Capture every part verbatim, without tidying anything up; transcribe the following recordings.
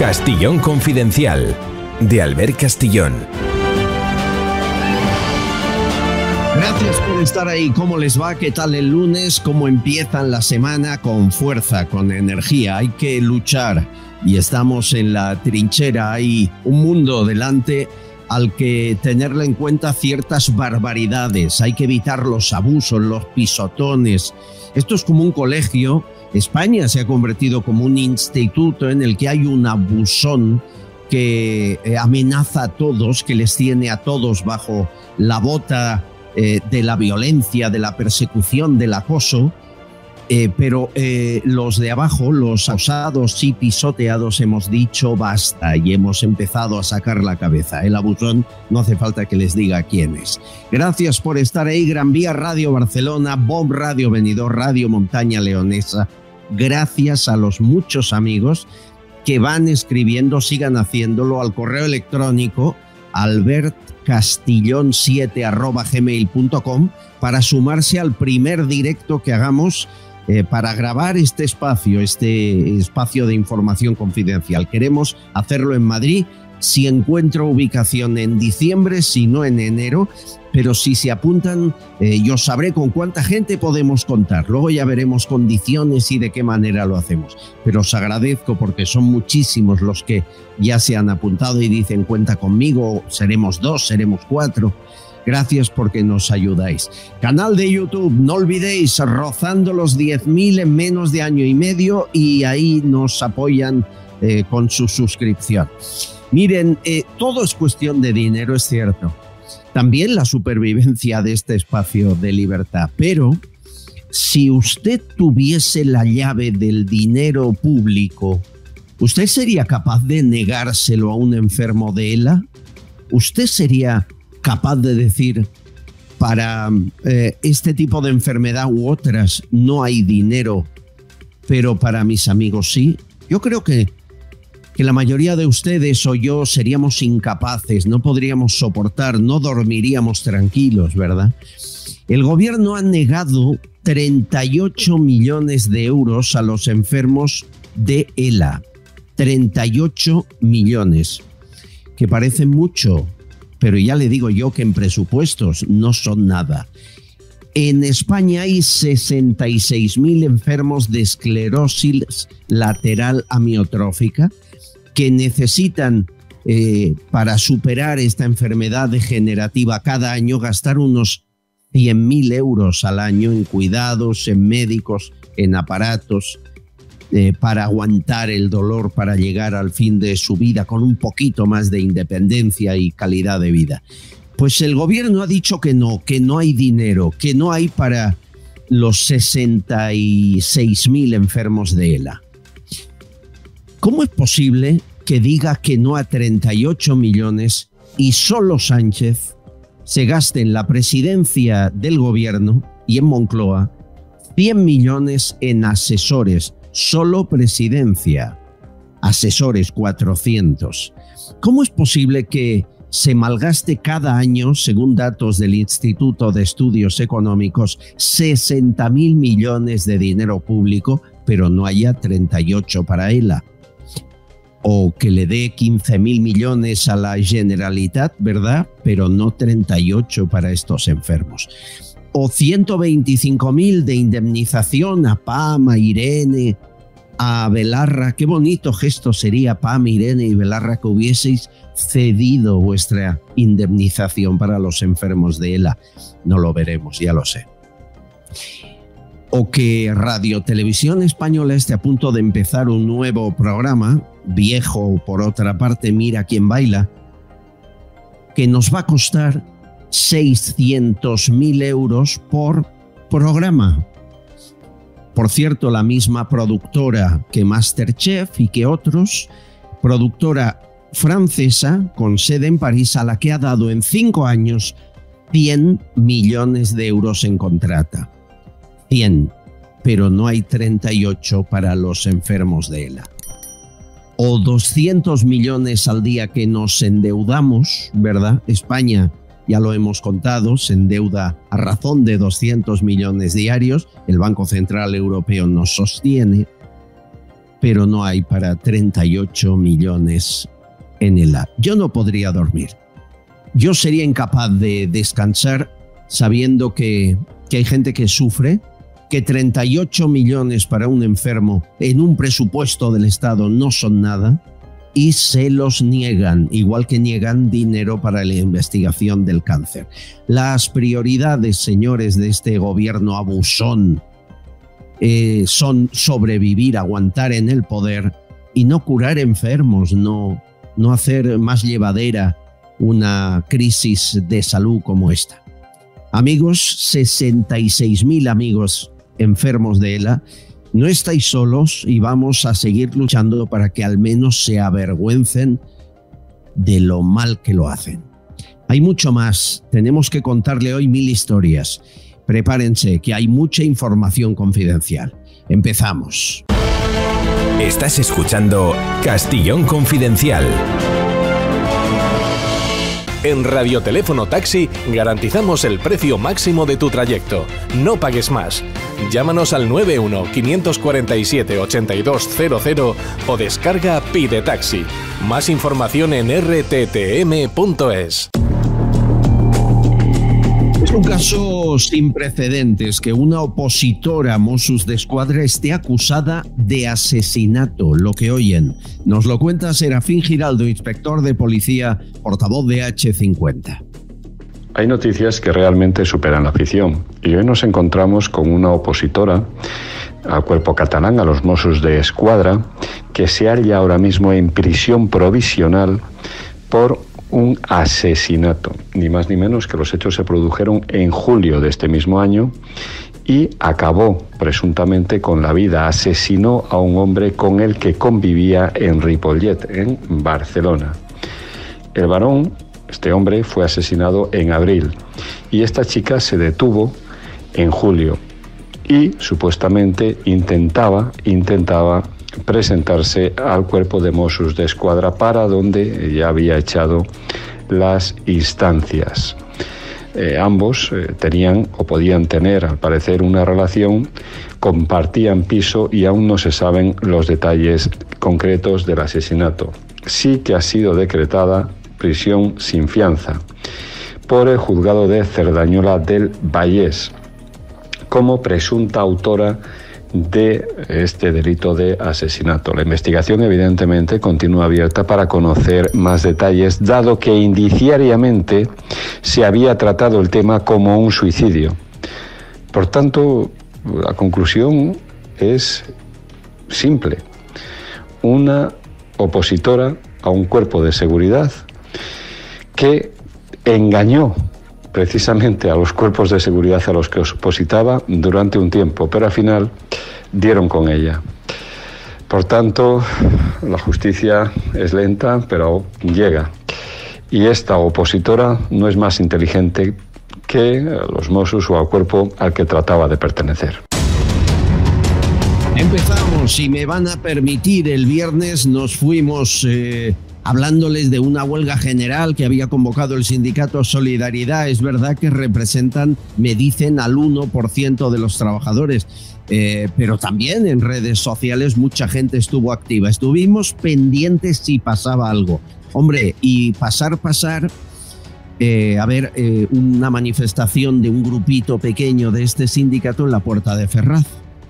Castillón Confidencial, de Albert Castillón. Gracias por estar ahí. ¿Cómo les va? ¿Qué tal el lunes? ¿Cómo empiezan la semana? Con fuerza, con energía. Hay que luchar y estamos en la trinchera. Hay un mundo delante al que tenerle en cuenta ciertas barbaridades. Hay que evitar los abusos, los pisotones. Esto es como un colegio. España se ha convertido como un instituto en el que hay un abusón que amenaza a todos, que les tiene a todos bajo la bota eh, de la violencia, de la persecución, del acoso. Eh, pero eh, los de abajo, los abusados y pisoteados, hemos dicho basta y hemos empezado a sacar la cabeza. El abusón no hace falta que les diga quién es. Gracias por estar ahí. Gran Vía Radio Barcelona, Bomb Radio Benidorm, Radio Montaña Leonesa. Gracias a los muchos amigos que van escribiendo, sigan haciéndolo al correo electrónico albertcastillon siete arroba gmail punto com para sumarse al primer directo que hagamos eh, para grabar este espacio, este espacio de información confidencial. Queremos hacerlo en Madrid. Si encuentro ubicación en diciembre, si no en enero, pero si se apuntan, eh, yo sabré con cuánta gente podemos contar. Luego ya veremos condiciones y de qué manera lo hacemos. Pero os agradezco porque son muchísimos los que ya se han apuntado y dicen cuenta conmigo, seremos dos, seremos cuatro. Gracias porque nos ayudáis. Canal de YouTube, no olvidéis, rozando los diez mil en menos de año y medio y ahí nos apoyan eh, con su suscripción. Miren, eh, todo es cuestión de dinero, es cierto. También la supervivencia de este espacio de libertad. Pero si usted tuviese la llave del dinero público, ¿usted sería capaz de negárselo a un enfermo de ELA? ¿Usted sería capaz de decir, para eh, este tipo de enfermedad u otras no hay dinero, pero para mis amigos sí? Yo creo que que la mayoría de ustedes o yo seríamos incapaces, no podríamos soportar, no dormiríamos tranquilos, ¿verdad? El gobierno ha negado treinta y ocho millones de euros a los enfermos de ELA. treinta y ocho millones, que parecen mucho, pero ya le digo yo que en presupuestos no son nada. En España hay sesenta y seis mil enfermos de esclerosis lateral amiotrófica que necesitan, eh, para superar esta enfermedad degenerativa, cada año gastar unos cien mil euros al año en cuidados, en médicos, en aparatos, eh, para aguantar el dolor, para llegar al fin de su vida con un poquito más de independencia y calidad de vida. Pues el gobierno ha dicho que no, que no hay dinero, que no hay para los sesenta y seis mil enfermos de ELA. ¿Cómo es posible que diga que no a treinta y ocho millones y solo Sánchez se gaste en la presidencia del gobierno y en Moncloa cien millones en asesores? Solo presidencia. Asesores cuatrocientos. ¿Cómo es posible que se malgaste cada año, según datos del Instituto de Estudios Económicos, sesenta mil millones de dinero público, pero no haya treinta y ocho para ELA? O que le dé quince mil millones a la Generalitat, ¿verdad? Pero no treinta y ocho para estos enfermos. O ciento veinticinco mil de indemnización a Pam, a Irene, a Belarra. Qué bonito gesto sería, Pam, Irene y Belarra, que hubieseis cedido vuestra indemnización para los enfermos de ELA. No lo veremos, ya lo sé. O que Radio Televisión Española esté a punto de empezar un nuevo programa, viejo por otra parte, Mira quién baila, que nos va a costar seiscientos mil euros por programa. Por cierto, la misma productora que MasterChef y que otros, productora francesa con sede en París, a la que ha dado en cinco años cien millones de euros en contrata. cien, pero no hay treinta y ocho para los enfermos de ELA. O doscientos millones al día que nos endeudamos, ¿verdad? España, ya lo hemos contado, se endeuda a razón de doscientos millones diarios. El Banco Central Europeo nos sostiene. pero no hay para treinta y ocho millones en el A. Yo no podría dormir. Yo sería incapaz de descansar sabiendo que, que hay gente que sufre, que treinta y ocho millones para un enfermo en un presupuesto del Estado no son nada y se los niegan, igual que niegan dinero para la investigación del cáncer. Las prioridades, señores, de este gobierno abusón eh, son sobrevivir, aguantar en el poder y no curar enfermos, no, no hacer más llevadera una crisis de salud como esta. Amigos, sesenta y seis mil amigos enfermos de ELA, no estáis solos y vamos a seguir luchando para que al menos se avergüencen de lo mal que lo hacen. Hay mucho más, tenemos que contarle hoy mil historias. Prepárense, que hay mucha información confidencial. Empezamos. Estás escuchando Castellón Confidencial. En Radioteléfono Taxi garantizamos el precio máximo de tu trayecto. No pagues más. Llámanos al nueve uno, cinco cuatro siete, ocho dos cero cero o descarga Pide Taxi. Más información en r t t m punto es. Es un caso sin precedentes que una opositora Mossos d'Esquadra esté acusada de asesinato, lo que oyen. Nos lo cuenta Serafín Giraldo, inspector de policía, portavoz de hache cincuenta. Hay noticias que realmente superan la ficción y hoy nos encontramos con una opositora al cuerpo catalán, a los Mossos d'Esquadra, que se halla ahora mismo en prisión provisional por un asesinato, ni más ni menos que los hechos se produjeron en julio de este mismo año y acabó presuntamente con la vida. Asesinó a un hombre con el que convivía en Ripollet, en Barcelona. El varón, este hombre, fue asesinado en abril y esta chica se detuvo en julio y supuestamente intentaba, intentaba presentarse al cuerpo de Mossos d'Esquadra, para donde ya había echado las instancias. Eh, ambos eh, tenían o podían tener, al parecer, una relación, compartían piso y aún no se saben los detalles concretos del asesinato. Sí que ha sido decretada prisión sin fianza por el juzgado de Cerdañola del Vallés como presunta autora de este delito de asesinato. La investigación evidentemente continúa abierta para conocer más detalles, dado que indiciariamente se había tratado el tema como un suicidio. Por tanto, la conclusión es simple. Una opositora a un cuerpo de seguridad que engañó precisamente a los cuerpos de seguridad a los que opositaba durante un tiempo, pero al final dieron con ella. Por tanto, la justicia es lenta, pero llega. Y esta opositora no es más inteligente que los Mossos o al cuerpo al que trataba de pertenecer. Empezamos, si me van a permitir, el viernes nos fuimos eh, hablándoles de una huelga general que había convocado el sindicato Solidaridad. Es verdad que representan, me dicen, al uno por ciento de los trabajadores, eh, pero también en redes sociales mucha gente estuvo activa. Estuvimos pendientes si pasaba algo. Hombre, y pasar, pasar... Eh, a ver, eh, una manifestación de un grupito pequeño de este sindicato en la Puerta de Ferraz.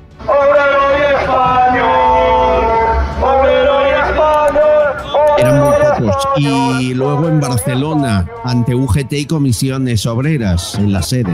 Eran muy pocos. Y luego en Barcelona, ante U G T y Comisiones Obreras, en la sede.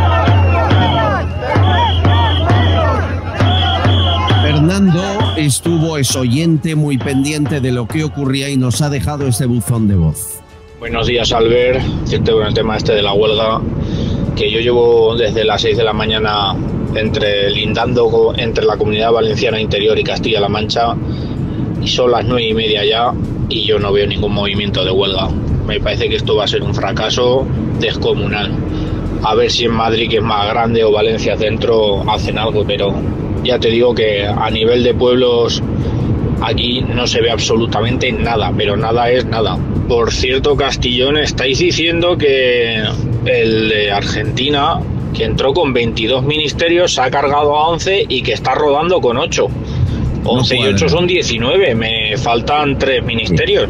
Fernando estuvo, es oyente, muy pendiente de lo que ocurría y nos ha dejado ese buzón de voz. Buenos días, Albert. Cierto, con el tema este de la huelga, que yo llevo desde las seis de la mañana entre lindando entre la Comunidad Valenciana Interior y Castilla-La Mancha, y son las nueve y media ya y yo no veo ningún movimiento de huelga. Me parece que esto va a ser un fracaso descomunal. A ver si en Madrid, que es más grande, o Valencia Centro hacen algo, pero ya te digo que a nivel de pueblos aquí no se ve absolutamente nada, pero nada es nada. Por cierto, Castellón, estáis diciendo que el de Argentina, que entró con veintidós ministerios, se ha cargado a once y que está rodando con ocho. once y ocho son diecinueve, me faltan tres ministerios.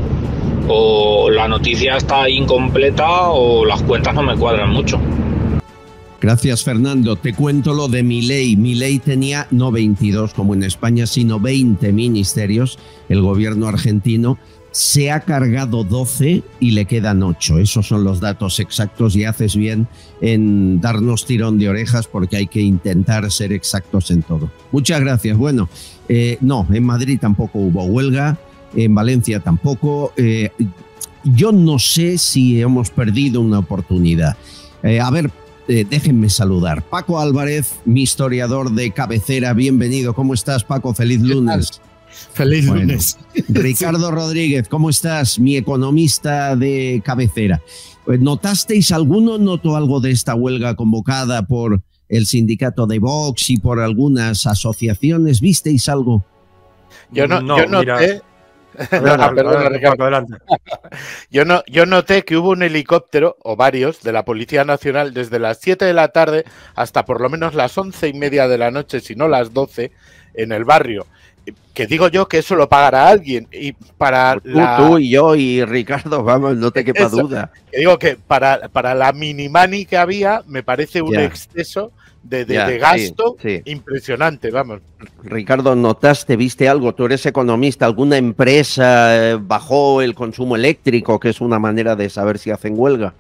O la noticia está incompleta o las cuentas no me cuadran mucho. Gracias, Fernando. Te cuento lo de Milei. Milei tenía no veintidós como en España, sino veinte ministerios. El gobierno argentino se ha cargado doce y le quedan ocho. Esos son los datos exactos y haces bien en darnos tirón de orejas porque hay que intentar ser exactos en todo. Muchas gracias. Bueno, eh, no, en Madrid tampoco hubo huelga, en Valencia tampoco. Eh, yo no sé si hemos perdido una oportunidad. Eh, a ver, Eh, déjenme saludar. Paco Álvarez, mi historiador de cabecera, bienvenido. ¿Cómo estás, Paco? Feliz lunes. Feliz bueno, lunes. Ricardo Rodríguez, ¿cómo estás? Mi economista de cabecera. ¿Notasteis alguno? ¿Notó algo de esta huelga convocada por el sindicato de Vox y por algunas asociaciones? ¿Visteis algo? Yo no, no yo noté... mira. Perdona, ah, perdona, Ricardo. adelante. Yo, no, yo noté que hubo un helicóptero, o varios, de la Policía Nacional desde las siete de la tarde hasta por lo menos las once y media de la noche, si no las doce, en el barrio. Que digo yo que eso lo pagará alguien. Y para tú, la... tú y yo y Ricardo, vamos, no te quepa eso, duda. Que digo que para, para la minimani que había, me parece un ya. exceso de, de, Ya, de gasto sí, sí. impresionante, vamos. Ricardo, ¿notaste, viste algo? Tú eres economista, ¿alguna empresa eh, bajó el consumo eléctrico, que es una manera de saber si hacen huelga?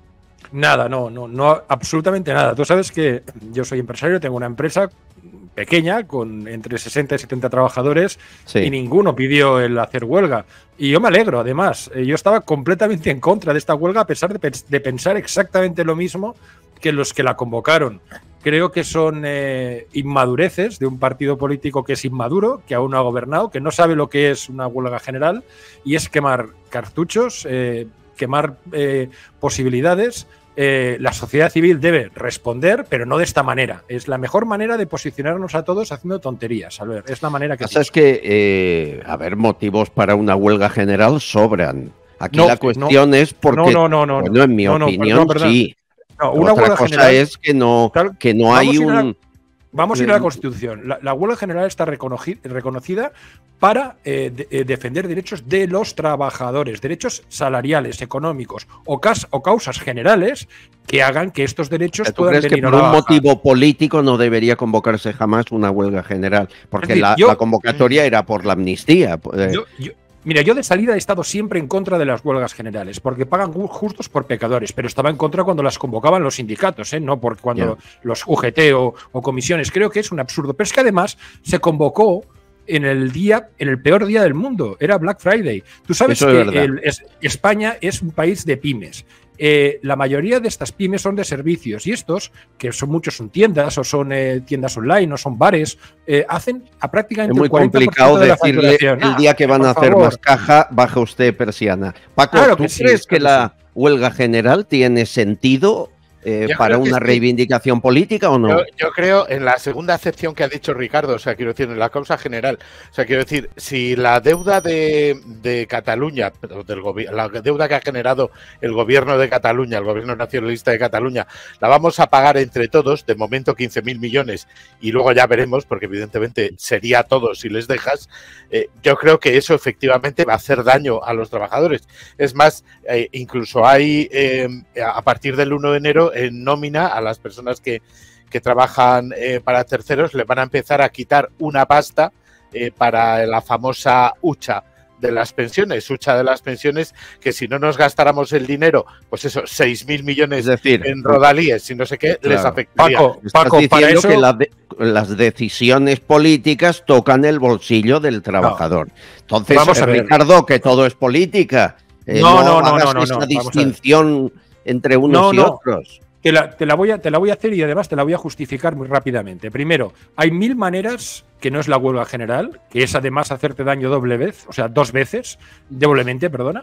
Nada, no, no, no, absolutamente nada. Tú sabes que yo soy empresario, tengo una empresa pequeña con entre sesenta y setenta trabajadores sí. y ninguno pidió el hacer huelga. Y yo me alegro, además. Yo estaba completamente en contra de esta huelga a pesar de, pens de pensar exactamente lo mismo que los que la convocaron. Creo que son eh, inmadureces de un partido político que es inmaduro, que aún no ha gobernado, que no sabe lo que es una huelga general y es quemar cartuchos, eh, quemar eh, posibilidades. Eh, la sociedad civil debe responder, pero no de esta manera. Es la mejor manera de posicionarnos a todos haciendo tonterías. A ver, es la manera que... Pasa es que, eh, a ver, motivos para una huelga general sobran. Aquí no, la cuestión no, es porque, no, no, no, bueno, en mi no, no, opinión, perdón, perdón. sí. No, una Otra huelga cosa general, es que no, claro, que no hay un... La, vamos a ir a la Constitución. La, la huelga general está reconocida para eh, de, eh, defender derechos de los trabajadores, derechos salariales, económicos o, cas o causas generales que hagan que estos derechos ¿Tú puedan crees venir que por a un baja? motivo político no debería convocarse jamás una huelga general? Porque decir, la, yo, la convocatoria era por la amnistía. Yo, yo, Mira, yo de salida he estado siempre en contra de las huelgas generales, porque pagan justos por pecadores, pero estaba en contra cuando las convocaban los sindicatos, ¿eh? No por cuando yeah. los U G T o, o comisiones. Creo que es un absurdo. Pero es que además se convocó en el día, en el peor día del mundo, era Black Friday. Tú sabes Eso que es el, es, España es un país de pymes. Eh, la mayoría de estas pymes son de servicios y estos, que son muchos son tiendas o son eh, tiendas online o son bares, eh, hacen a prácticamente es muy el cuarenta por ciento complicado de la decirle facturación. el día que van ah, a hacer favor. más caja, baja usted persiana. Paco, claro ¿tú que sí, crees que claro la sí. huelga general tiene sentido eh, para una reivindicación sí. política o no? Yo, yo creo en la segunda acepción que ha dicho Ricardo, o sea, quiero decir, en la causa general, o sea, quiero decir, si la deuda de, de Cataluña, del la deuda que ha generado el gobierno de Cataluña, el gobierno nacionalista de Cataluña, la vamos a pagar entre todos, de momento quince mil millones, y luego ya veremos, porque evidentemente sería todo si les dejas, eh, yo creo que eso efectivamente va a hacer daño a los trabajadores. Es más, eh, incluso hay, eh, a partir del uno de enero, en nómina a las personas que, que trabajan eh, para terceros le van a empezar a quitar una pasta eh, para la famosa hucha de las pensiones, hucha de las pensiones, que si no nos gastáramos el dinero, pues eso, seis mil millones es decir, en rodalíes y no sé qué, claro, les afectaría. Paco, Estás Paco diciendo para eso... que la de, las decisiones políticas tocan el bolsillo del trabajador. No. Entonces, vamos a eh, ver. Ricardo, que todo es política. Eh, no, no, no, no, hagas no, no, esa no, distinción entre unos no, y no. otros. Te la, te, la voy a, te la voy a hacer y además te la voy a justificar muy rápidamente. Primero, hay mil maneras, que no es la huelga general, que es además hacerte daño doble vez, o sea, dos veces, doblemente, perdona.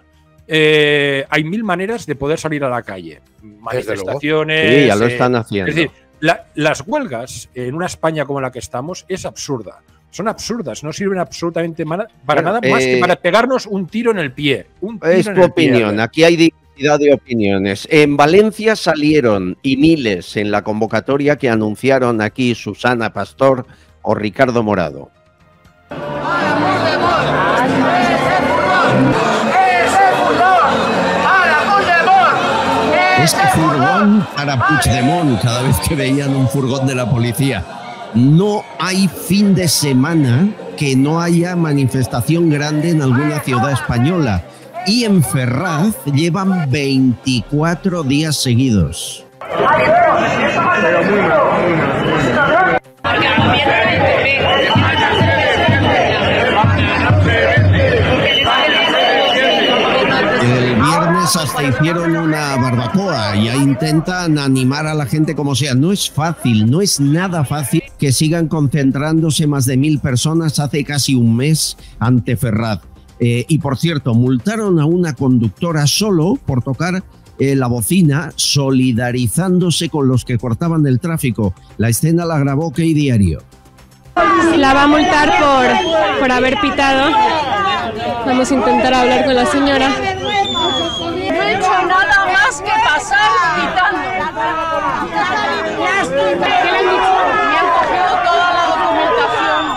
Eh, hay mil maneras de poder salir a la calle. Manifestaciones. Sí, ya lo están haciendo. Eh, es decir, la, las huelgas en una España como la que estamos es absurda. Son absurdas, no sirven absolutamente para bueno, nada más eh, que para pegarnos un tiro en el pie. Un tiro es en tu el opinión, pie. Aquí hay diversidad de opiniones. En Valencia salieron, y miles en la convocatoria que anunciaron aquí Susana Pastor o Ricardo Morado. Este furgón para Puigdemont, cada vez que veían un furgón de la policía. No hay fin de semana que no haya manifestación grande en alguna ciudad española. Y en Ferraz llevan veinticuatro días seguidos. El viernes hasta hicieron una barbacoa y ahí intentan animar a la gente como sea. No es fácil, no es nada fácil que sigan concentrándose más de mil personas hace casi un mes ante Ferraz. Eh, y por cierto, multaron a una conductora solo por tocar eh, la bocina, solidarizándose con los que cortaban el tráfico. La escena la grabó Key Diario. La va a multar por, por haber pitado. Vamos a intentar hablar con la señora. No he hecho nada más que pasar pitando. ¿Qué le han dicho? Me han cogido toda la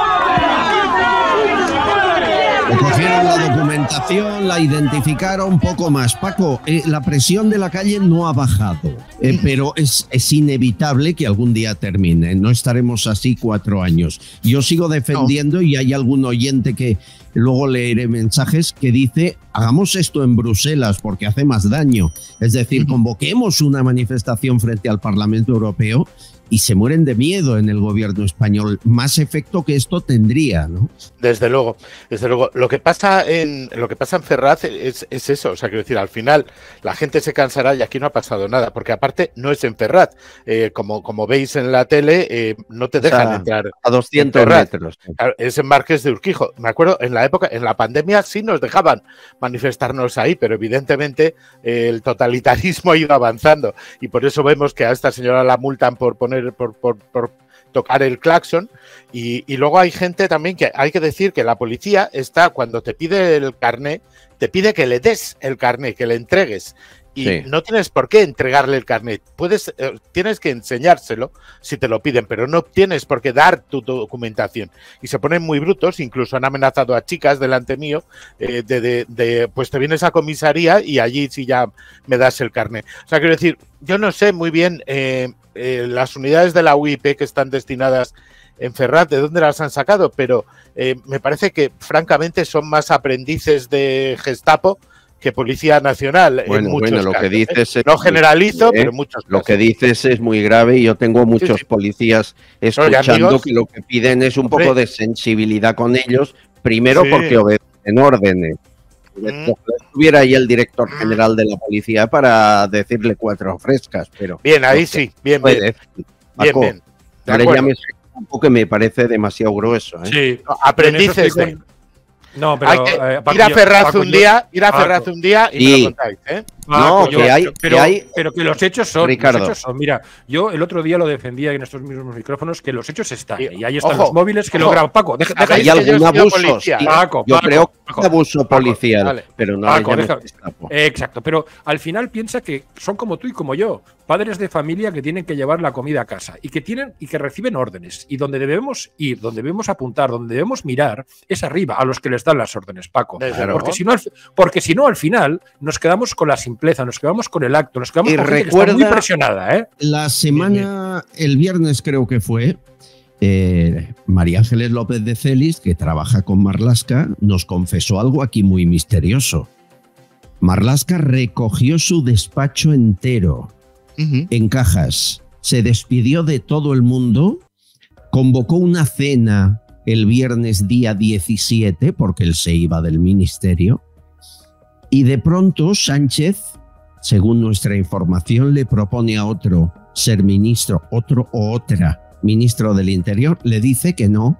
documentación. Cogieron la documentación, la identificaron, poco más. Paco, eh, la presión de la calle no ha bajado, eh, pero es, es inevitable que algún día termine. No estaremos así cuatro años. Yo sigo defendiendo, no. Y hay algún oyente que luego leeré mensajes que dice, hagamos esto en Bruselas porque hace más daño. Es decir, convoquemos una manifestación frente al Parlamento Europeo y se mueren de miedo en el gobierno español. Más efecto que esto tendría, ¿no? Desde luego, desde luego. Lo que pasa en lo que pasa en Ferraz es, es eso. O sea, quiero decir, al final la gente se cansará y aquí no ha pasado nada, porque aparte no es en Ferraz. Eh, como, como veis en la tele, eh, no te dejan, o sea, entrar a doscientos metros. Es en Marqués de Urquijo. Me acuerdo, en la época, en la pandemia sí nos dejaban manifestarnos ahí, pero evidentemente eh, el totalitarismo ha ido avanzando y por eso vemos que a esta señora la multan por poner Por, por, por tocar el claxon y, y luego hay gente también que hay que decir que la policía está, cuando te pide el carné, te pide que le des el carné, que le entregues y sí. No tienes por qué entregarle el carnet, puedes, eh, tienes que enseñárselo si te lo piden, pero no tienes por qué dar tu documentación y se ponen muy brutos, incluso han amenazado a chicas delante mío eh, de, de, de pues te vienes a comisaría y allí sí ya me das el carnet. O sea, quiero decir, yo no sé muy bien eh, eh, las unidades de la U I P que están destinadas en Ferraz, de dónde las han sacado, pero eh, me parece que francamente son más aprendices de Gestapo que Policía Nacional. Bueno, en muchos bueno, lo casos, que dices ¿eh? es, No generalizo, ¿eh? pero en muchos Lo casos. que dices es muy grave y yo tengo muchos sí, sí. policías escuchando no, amigos, que lo que piden es un hombre, poco de sensibilidad con ellos, primero sí. porque obedecen órdenes. Mm. Estuviera ahí el director general de la policía para decirle cuatro frescas, pero... Bien, ahí sí, bien, bien. Paco, bien, bien. No le llames un poco que me parece demasiado grueso. ¿eh? Sí, no, aprendices de... No, pero hay que eh, Paco, ir a Ferraz Paco, un día, ir a Paco, Ferraz un día y sí. me lo contáis, ¿eh? No, yo, que hay, pero, que hay, pero que los hechos son, Ricardo. los hechos son. Mira, yo el otro día lo defendía en estos mismos micrófonos que los hechos están. Y, y ahí están ojo, los móviles que ojo. lo graban. Paco, deja, deja hay algún abuso. Sí. Paco, yo Paco, creo que Paco, es abuso Paco, policial, vale. pero no Paco, le deja, Gestapo. eh, Exacto, pero al final piensa que son como tú y como yo, padres de familia que tienen que llevar la comida a casa y que tienen y que reciben órdenes. Y donde debemos ir, donde debemos apuntar, donde debemos mirar, es arriba, a los que les dan las órdenes, Paco. Claro. Porque si no, porque si no, al final nos quedamos con la simpleza, nos quedamos con el acto, nos quedamos y con gente recuerda, que está muy presionada, ¿eh? La semana, el viernes creo que fue, eh, María Ángeles López de Celis, que trabaja con Marlaska, nos confesó algo aquí muy misterioso. Marlaska recogió su despacho entero uh-huh. en cajas, se despidió de todo el mundo, convocó una cena el viernes día diecisiete, porque él se iba del ministerio, y de pronto Sánchez, según nuestra información, le propone a otro ser ministro, otro o otra ministro del Interior, le dice que no,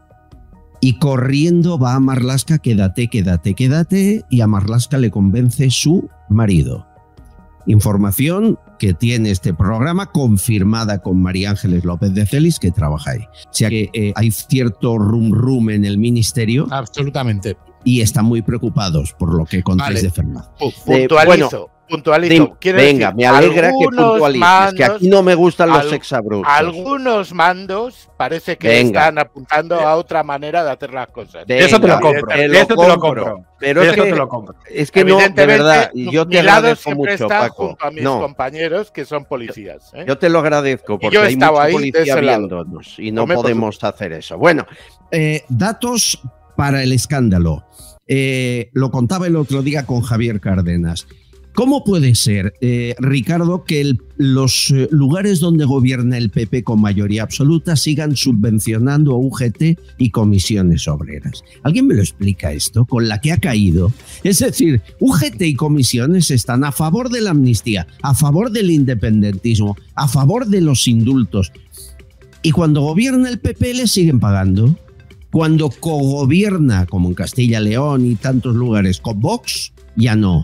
y corriendo va a Marlaska, quédate, quédate, quédate, y a Marlaska le convence su marido. Información que tiene este programa confirmada con María Ángeles López de Celis, que trabaja ahí. O sea que eh, hay cierto rum rum en el ministerio. Absolutamente. Y están muy preocupados por lo que contáis vale. de Fernández. Puntualizo, eh, bueno, puntualito. Dim, venga, decir, me alegra que puntualices, mandos, que aquí no me gustan los al, exabruptos. Algunos mandos parece que venga. están apuntando a otra manera de hacer las cosas. Venga, eso te lo compro. Te lo, te lo compro. Pero es que, te lo compro. es que no, de verdad, yo te agradezco mucho, Paco. Junto a mis no. compañeros que son policías. ¿eh? Yo te lo agradezco porque hay mucha policía viéndonos y no, no podemos hacer eso. Bueno, eh, datos para el escándalo. Eh, lo contaba el otro día con Javier Cárdenas. ¿Cómo puede ser, eh, Ricardo, que el, los eh, lugares donde gobierna el P P con mayoría absoluta sigan subvencionando a U G T y comisiones obreras? ¿Alguien me lo explica esto? Con la que ha caído. Es decir, U G T y comisiones están a favor de la amnistía, a favor del independentismo, a favor de los indultos. Y cuando gobierna el P P le siguen pagando. Cuando cogobierna, como en Castilla y León y tantos lugares, con Vox, ya no.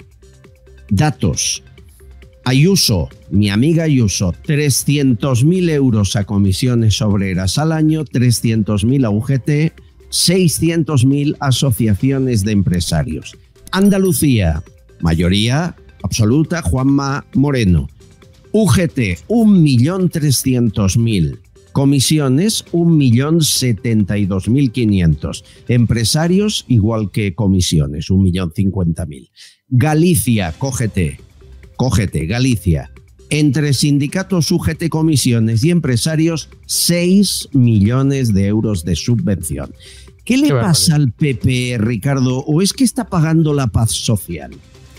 Datos. Ayuso, mi amiga Ayuso, trescientos mil euros a comisiones obreras al año, trescientos mil a U G T, seiscientos mil a asociaciones de empresarios. Andalucía, mayoría absoluta, Juanma Moreno. U G T, un millón trescientos mil. Comisiones, un millón setenta y dos mil quinientos. Empresarios, igual que comisiones, un millón cincuenta mil. Galicia, cógete, cógete, Galicia. Entre sindicatos, U G T, comisiones y empresarios, seis millones de euros de subvención. ¿Qué le Qué pasa al P P, Ricardo? ¿O es que está pagando la paz social?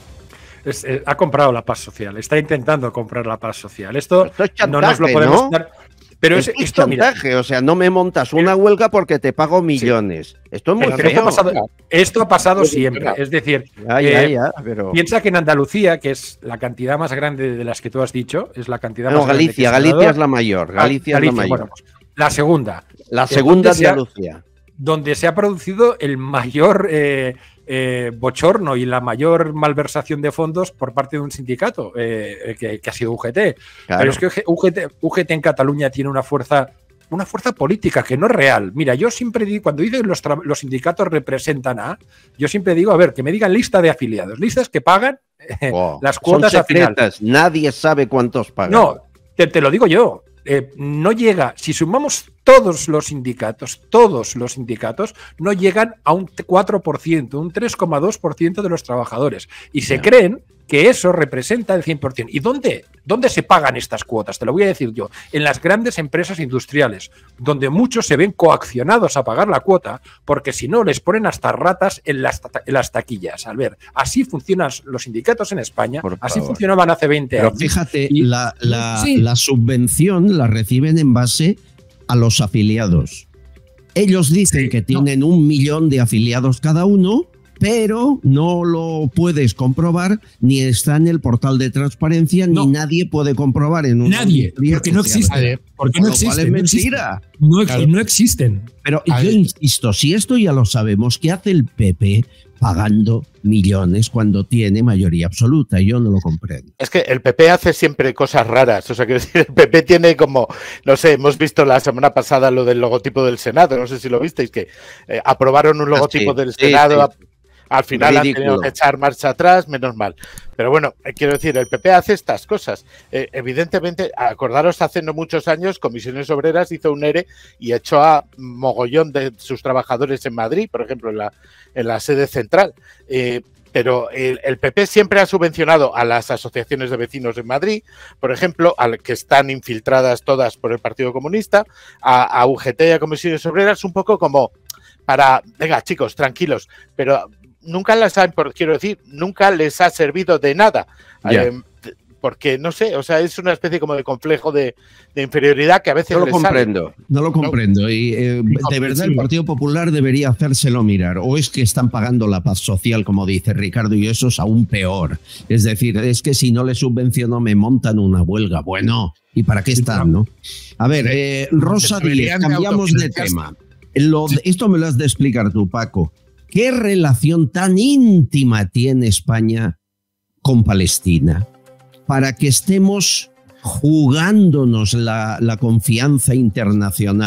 Es, eh, ha comprado la paz social, está intentando comprar la paz social. Esto, Esto es chantaje, no nos lo podemos ¿no? dar. Pero es, es esto, chantaje, mira, o sea, no me montas una huelga porque te pago millones. Sí. Esto es muy pero esto ha pasado, esto ha pasado siempre. Es decir, ya, ya, eh, ya, pero... piensa que en Andalucía, que es la cantidad más grande de las que tú has dicho, es la cantidad no, más Galicia, grande. No, Galicia es la mayor. Galicia, Galicia es la mayor. Bueno, pues, la segunda. La segunda de Andalucía. Donde se ha producido el mayor eh, eh, bochorno y la mayor malversación de fondos por parte de un sindicato, eh, que, que ha sido U G T. Claro. Pero es que U G T, U G T en Cataluña tiene una fuerza, una fuerza política que no es real. Mira, yo siempre digo, cuando dicen los, los sindicatos representan a, yo siempre digo, a ver, que me digan lista de afiliados, listas que pagan eh, wow. las cuotas Son secretas, al final. Nadie sabe cuántos pagan. No, te, te lo digo yo. Eh, no llega, si sumamos todos los sindicatos, todos los sindicatos, no llegan a un cuatro por ciento, un tres coma dos por ciento de los trabajadores. Y se creen que eso representa el cien por ciento. ¿Y dónde, dónde se pagan estas cuotas? Te lo voy a decir yo. En las grandes empresas industriales, donde muchos se ven coaccionados a pagar la cuota, porque si no les ponen hasta ratas en las, en las taquillas. Al ver, así funcionan los sindicatos en España, así funcionaban hace veinte Pero años. Fíjate, y, la, la, sí. la subvención la reciben en base a los afiliados. Ellos dicen sí, que tienen no. un millón de afiliados cada uno, pero no lo puedes comprobar, ni está en el portal de transparencia, no. ni nadie puede comprobar en un... Nadie, porque no existe. Porque no existe. Es mentira. No, claro. no existen. Pero A yo ver. insisto, si esto ya lo sabemos, ¿qué hace el P P pagando millones cuando tiene mayoría absoluta? Yo no lo comprendo. Es que el P P hace siempre cosas raras. O sea, quiero decir, el P P tiene como, no sé, hemos visto la semana pasada lo del logotipo del Senado, no sé si lo visteis, que eh, aprobaron un logotipo ah, sí, del sí, Senado... Sí. Al final Ridículo. han tenido que echar marcha atrás, menos mal. Pero bueno, quiero decir, el P P hace estas cosas. Eh, evidentemente, acordaros, hace no muchos años, Comisiones Obreras hizo un ERE y echó a mogollón de sus trabajadores en Madrid, por ejemplo, en la, en la sede central. Eh, pero el, el P P siempre ha subvencionado a las asociaciones de vecinos en Madrid, por ejemplo, al que están infiltradas todas por el Partido Comunista, a, a U G T y a Comisiones Obreras, un poco como para, venga, chicos, tranquilos, pero... Nunca les ha, quiero decir, nunca les ha servido de nada. Yeah. Eh, porque, no sé, o sea, es una especie como de complejo de, de inferioridad que a veces no lo les comprendo. sale. No lo comprendo. ¿No? Y eh, de verdad el Partido Popular debería hacérselo mirar. O es que están pagando la paz social, como dice Ricardo, y eso es aún peor. Es decir, es que si no les subvenciono me montan una huelga. Bueno, ¿y para qué están, no? A ver, eh, Rosa Díez, cambiamos de tema. Lo, esto me lo has de explicar tú, Paco. ¿Qué relación tan íntima tiene España con Palestina para que estemos jugándonos la, la confianza internacional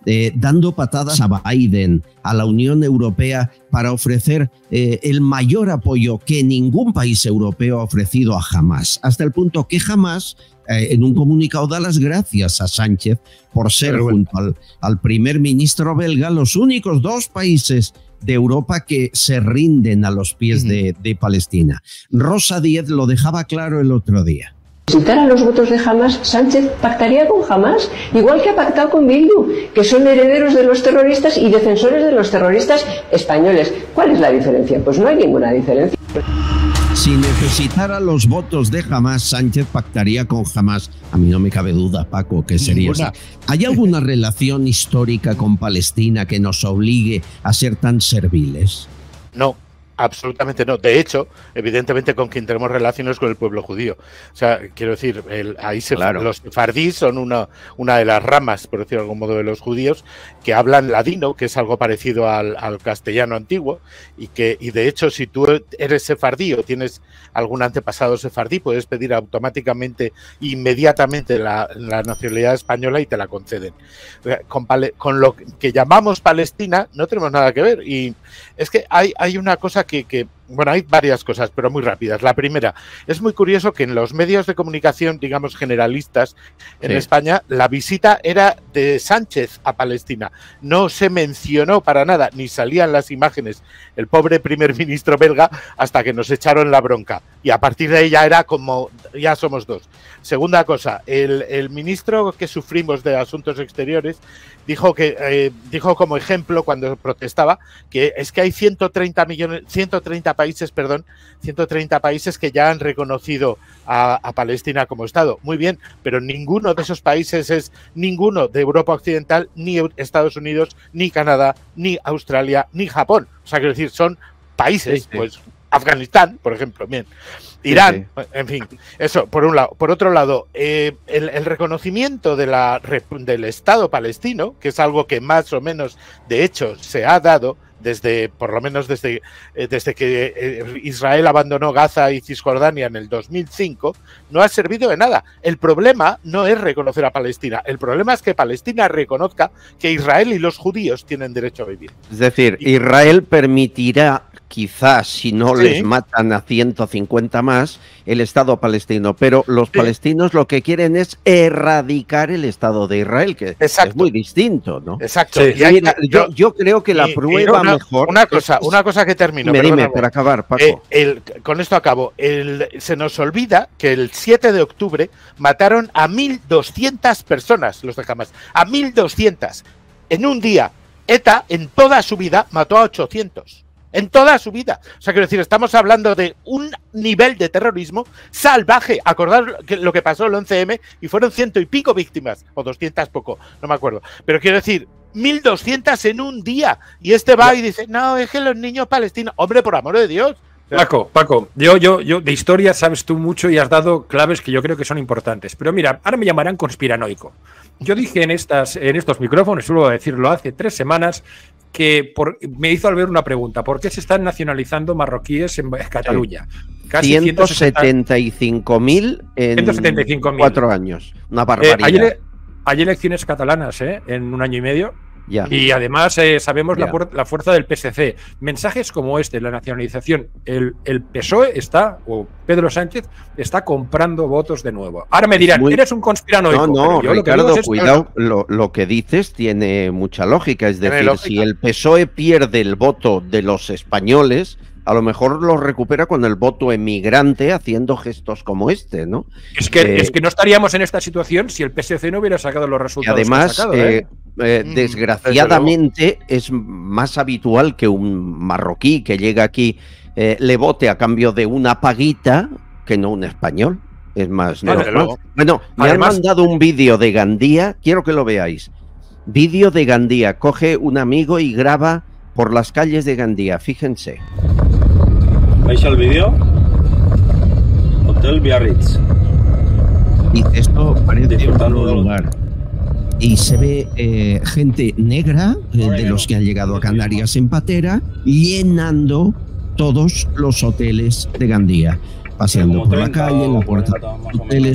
eh, dando patadas a Biden, a la Unión Europea, para ofrecer eh, el mayor apoyo que ningún país europeo ha ofrecido a Hamás, hasta el punto que Hamás, eh, en un comunicado, da las gracias a Sánchez por ser, bueno, junto al, al primer ministro belga, los únicos dos países de Europa que se rinden a los pies uh-huh. de, de Palestina. Rosa Díez lo dejaba claro el otro día. Si quitaran los votos de Hamás, Sánchez pactaría con Hamás, igual que ha pactado con Bildu, que son herederos de los terroristas y defensores de los terroristas españoles. ¿Cuál es la diferencia? Pues no hay ninguna diferencia. Si necesitara los votos de Hamás, Sánchez pactaría con Hamás. A mí no me cabe duda, Paco, que sería así. ¿Hay alguna relación histórica con Palestina que nos obligue a ser tan serviles? No. Absolutamente no. De hecho, evidentemente con quien tenemos relaciones con el pueblo judío. O sea, quiero decir, el, ahí se, claro. los sefardíes son una, una de las ramas, por decirlo de algún modo, de los judíos que hablan ladino, que es algo parecido al, al castellano antiguo, y que y de hecho, si tú eres sefardí o tienes algún antepasado sefardí, puedes pedir automáticamente, inmediatamente la, la nacionalidad española y te la conceden. Con, con lo que llamamos Palestina no tenemos nada que ver. Y es que hay, hay una cosa que Que, que, bueno, hay varias cosas, pero muy rápidas. La primera, es muy curioso que en los medios de comunicación, digamos, generalistas, en sí. España, la visita era de Sánchez a Palestina. No se mencionó para nada, ni salían las imágenes, el pobre primer ministro belga, hasta que nos echaron la bronca. Y a partir de ahí ya era como, ya somos dos. Segunda cosa, el, el ministro que sufrimos de Asuntos Exteriores dijo que eh, dijo como ejemplo cuando protestaba que es que hay ciento treinta millones, ciento treinta países, perdón, ciento treinta países que ya han reconocido a, a Palestina como Estado. Muy bien, pero ninguno de esos países es ninguno de Europa Occidental, ni Estados Unidos, ni Canadá, ni Australia, ni Japón. O sea, quiero decir, son países, sí, sí. pues Afganistán, por ejemplo, bien. Irán, sí, sí. En fin, eso, por un lado. Por otro lado, eh, el, el reconocimiento de la, del Estado palestino, que es algo que más o menos, de hecho, se ha dado desde, por lo menos desde, eh, desde que eh, Israel abandonó Gaza y Cisjordania en el dos mil cinco, no ha servido de nada. El problema no es reconocer a Palestina, el problema es que Palestina reconozca que Israel y los judíos tienen derecho a vivir. Es decir, y, Israel permitirá, quizás si no sí. les matan a ciento cincuenta más, el Estado palestino, pero los sí. palestinos lo que quieren es erradicar el Estado de Israel, que Exacto. es muy distinto, ¿no? Exacto. Sí. Y Mira, yo, yo creo que la y, prueba y una, mejor... Una cosa, es, una cosa que termino. Dime, dime, para acabar, Paco. Eh, el, con esto acabo. El, se nos olvida que el siete de octubre mataron a mil doscientas personas, los de Hamás, a mil doscientas. En un día, ETA, en toda su vida, mató a ochocientos. En toda su vida. O sea, quiero decir, estamos hablando de un nivel de terrorismo salvaje. Acordad que lo que pasó el once eme y fueron ciento y pico víctimas, o doscientas poco, no me acuerdo. Pero quiero decir, mil doscientas en un día. Y este va y dice, no, es que los niños palestinos... Hombre, por amor de Dios. Paco, Paco, yo, yo, yo de historia sabes tú mucho y has dado claves que yo creo que son importantes. Pero mira, ahora me llamarán conspiranoico. Yo dije en, estas, en estos micrófonos, suelo decirlo hace tres semanas, que por, me hizo al ver una pregunta: ¿por qué se están nacionalizando marroquíes en Cataluña? Casi ciento setenta y cinco mil en cuatro años. Una barbaridad. Eh, hay, hay elecciones catalanas ¿eh? en un año y medio. Ya. Y además eh, sabemos la, la fuerza del P S C. Mensajes como este, la nacionalización, el, el P S O E está, o Pedro Sánchez, está comprando votos de nuevo. Ahora me dirán, muy... eres un conspiranoico. No, no, Ricardo, lo que es... cuidado, lo, lo que dices tiene mucha lógica. Es decir, lógica. Si el P S O E pierde el voto de los españoles, a lo mejor lo recupera con el voto emigrante haciendo gestos como este, ¿no? Es que, eh, es que no estaríamos en esta situación si el P S C no hubiera sacado los resultados. Y además, que ha sacado, eh, ¿eh? Eh, mm, desgraciadamente es más habitual que un marroquí que llega aquí eh, le vote a cambio de una paguita que no un español. Es más normal. Bueno, me Además, han mandado un vídeo de Gandía, quiero que lo veáis. Vídeo de Gandía, coge un amigo y graba por las calles de Gandía, fíjense. ¿Veis el vídeo? Hotel Biarritz. Y esto parece un lugar. Y se ve eh, gente negra, eh, de los que han llegado a Canarias en patera, llenando todos los hoteles de Gandía, paseando por la calle, en la puerta de los hoteles,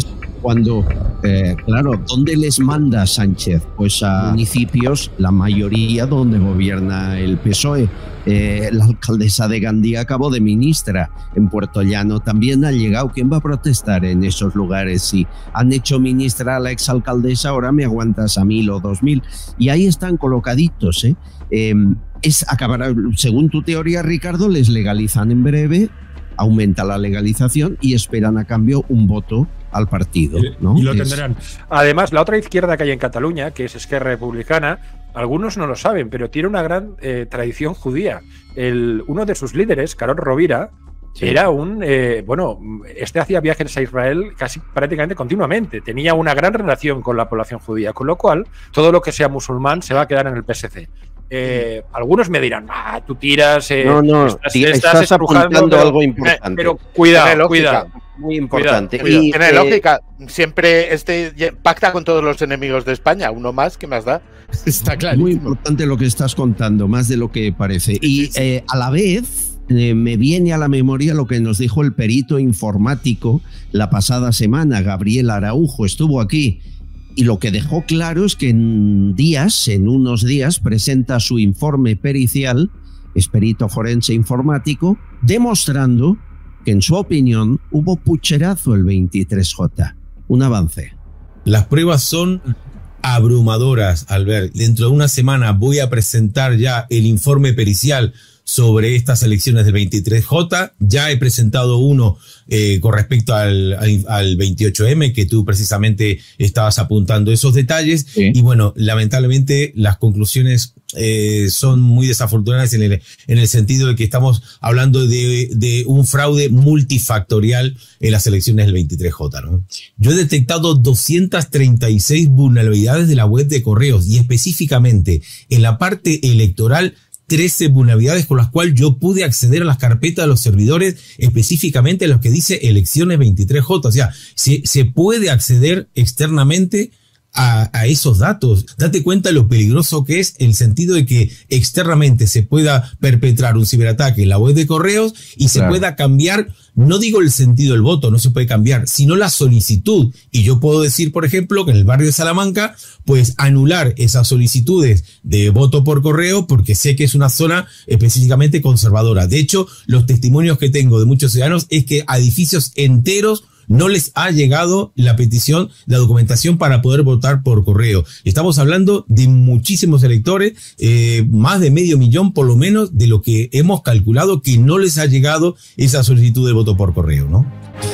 cuando, eh, claro, ¿dónde les manda Sánchez? Pues a municipios, la mayoría donde gobierna el P S O E. Eh, la alcaldesa de Gandía acabó de ministra. En Puerto Llano también ha llegado. ¿Quién va a protestar en esos lugares? Si han hecho ministra a la exalcaldesa, ahora me aguantas a mil o dos mil. Y ahí están colocaditos, ¿eh? Eh, es acabar, según tu teoría, Ricardo, les legalizan en breve, aumenta la legalización y esperan a cambio un voto al partido, ¿no? Y lo tendrán. Es... Además, la otra izquierda que hay en Cataluña, que es Esquerra Republicana, algunos no lo saben, pero tiene una gran eh, tradición judía. El, uno de sus líderes, Carol Rovira, sí. era un... Eh, bueno, este hacía viajes a Israel casi prácticamente continuamente. Tenía una gran relación con la población judía, con lo cual todo lo que sea musulmán se va a quedar en el P S C. Eh, algunos me dirán, ah, tú tiras, eh, no, no, estás, estás, estás apuntando pero, algo importante. Pero cuidado, cuidado. Muy importante. Cuidado, y, tiene eh, lógica. Siempre este pacta con todos los enemigos de España. Uno más, ¿qué más da? Está claro. Muy importante lo que estás contando, más de lo que parece. Y eh, a la vez eh, me viene a la memoria lo que nos dijo el perito informático la pasada semana, Gabriel Araujo. Estuvo aquí. Y lo que dejó claro es que en días, en unos días, presenta su informe pericial, es perito forense informático, demostrando que en su opinión hubo pucherazo el veintitrés J. Un avance. Las pruebas son abrumadoras, Albert. Dentro de una semana voy a presentar ya el informe pericial sobre estas elecciones del veintitrés J. Ya he presentado uno eh, con respecto al, al, al veintiocho M, que tú precisamente estabas apuntando esos detalles. Sí. Y bueno, lamentablemente las conclusiones eh, son muy desafortunadas en el, en el sentido de que estamos hablando de, de un fraude multifactorial en las elecciones del veintitrés J, ¿no? Yo he detectado doscientas treinta y seis vulnerabilidades de la web de correos y específicamente en la parte electoral trece vulnerabilidades con las cuales yo pude acceder a las carpetas de los servidores, específicamente a los que dice elecciones veintitrés J. O sea, se, se puede acceder externamente a, a esos datos. Date cuenta lo peligroso que es el sentido de que externamente se pueda perpetrar un ciberataque en la web de correos y se claro. pueda cambiar, no digo el sentido del voto, no se puede cambiar, sino la solicitud. Y yo puedo decir, por ejemplo, que en el barrio de Salamanca, pues anular esas solicitudes de voto por correo porque sé que es una zona específicamente conservadora. De hecho, los testimonios que tengo de muchos ciudadanos es que a edificios enteros no les ha llegado la petición, la documentación para poder votar por correo. Estamos hablando de muchísimos electores, eh, más de medio millón por lo menos de lo que hemos calculado que no les ha llegado esa solicitud de voto por correo, ¿no?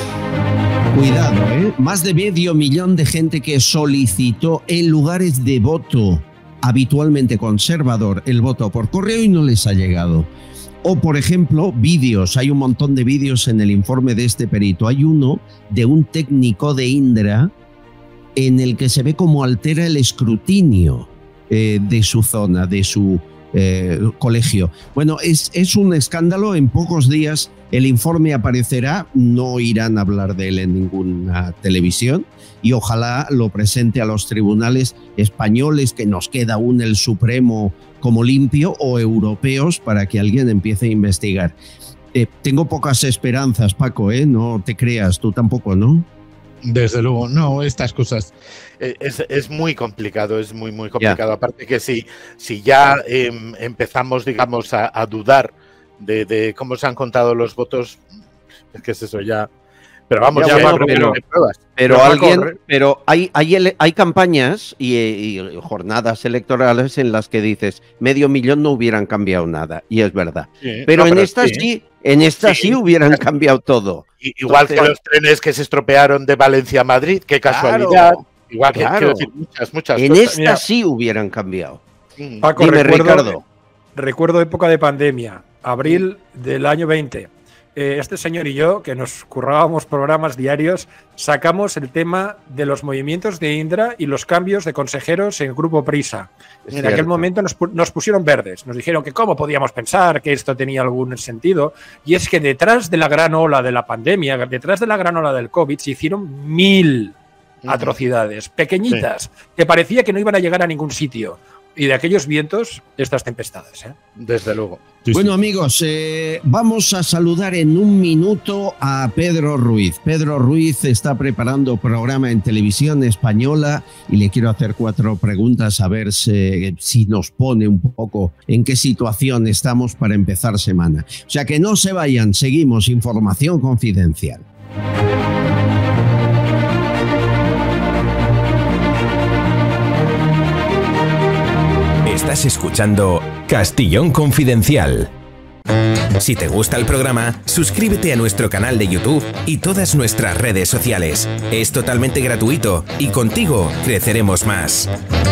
Cuidado, ¿eh? Más de medio millón de gente que solicitó en lugares de voto habitualmente conservador el voto por correo y no les ha llegado. O, por ejemplo, vídeos. Hay un montón de vídeos en el informe de este perito. Hay uno de un técnico de Indra en el que se ve cómo altera el escrutinio eh, de su zona, de su eh, colegio. Bueno, es, es un escándalo. En pocos días el informe aparecerá. No irán a hablar de él en ninguna televisión. Y ojalá lo presente a los tribunales españoles, que nos queda aún el Supremo como limpio, o europeos, para que alguien empiece a investigar. Eh, tengo pocas esperanzas, Paco, ¿eh? No te creas, tú tampoco, ¿no? Desde luego, no, estas cosas es, es muy complicado, es muy, muy complicado. Yeah. Aparte que si, si ya eh, empezamos, digamos, a, a dudar de, de cómo se han contado los votos, es que es eso ya... Pero vamos, ya, ya bueno, pero, pruebas. Pero, pero alguien, pero hay, hay, hay campañas y, y jornadas electorales en las que dices medio millón no hubieran cambiado nada, y es verdad. Sí, pero, no, en pero estas sí, sí, en estas sí, sí hubieran cambiado todo. Igual Entonces, que los trenes que se estropearon de Valencia a Madrid, qué casualidad. Claro, igual que claro. quiero decir, muchas, muchas en cosas. estas Mira, sí hubieran cambiado. Paco, Dime, recuerdo, Ricardo. Recuerdo época de pandemia, abril del año veinte. Eh, este señor y yo, que nos currábamos programas diarios, sacamos el tema de los movimientos de Indra y los cambios de consejeros en el Grupo Prisa. Es en cierto. Aquel momento nos, nos pusieron verdes, nos dijeron que cómo podíamos pensar que esto tenía algún sentido, y es que detrás de la gran ola de la pandemia, detrás de la gran ola del COVID, se hicieron mil uh-huh. atrocidades, pequeñitas, sí. que parecía que no iban a llegar a ningún sitio. y de aquellos vientos estas tempestades, ¿eh? Desde luego. Sí, bueno, sí. amigos, eh, vamos a saludar en un minuto a Pedro Ruiz. Pedro Ruiz está preparando programa en televisión española y le quiero hacer cuatro preguntas a ver si, si nos pone un poco en qué situación estamos para empezar semana. O sea, que no se vayan, seguimos, información confidencial. Estás escuchando Castillón Confidencial. Si te gusta el programa, suscríbete a nuestro canal de YouTube y todas nuestras redes sociales. Es totalmente gratuito y contigo creceremos más.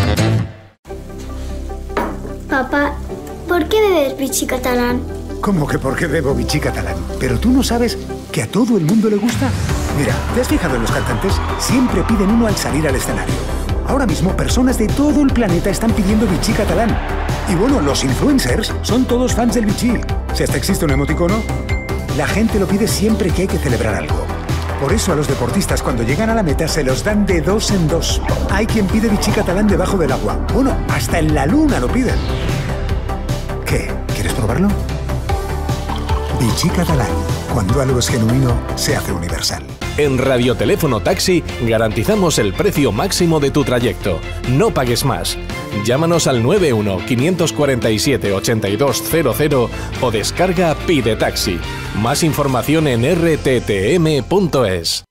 Papá, ¿por qué bebes Vichy catalán? ¿Cómo que por qué bebo Vichy catalán? ¿Pero tú no sabes que a todo el mundo le gusta? Mira, ¿te has fijado en los cantantes? Siempre piden uno al salir al escenario. Ahora mismo personas de todo el planeta están pidiendo Vichy catalán. Y bueno, los influencers son todos fans del Vichy. Si hasta existe un emoticono, la gente lo pide siempre que hay que celebrar algo. Por eso a los deportistas cuando llegan a la meta se los dan de dos en dos. Hay quien pide Vichy catalán debajo del agua. Bueno, hasta en la luna lo piden. ¿Qué? ¿Quieres probarlo? Vichy catalán. Cuando algo es genuino, se hace universal. En Radioteléfono Taxi garantizamos el precio máximo de tu trayecto. No pagues más. Llámanos al nueve uno, cinco cuatro siete, ocho dos cero cero o descarga Pide Taxi. Más información en r t t m punto es.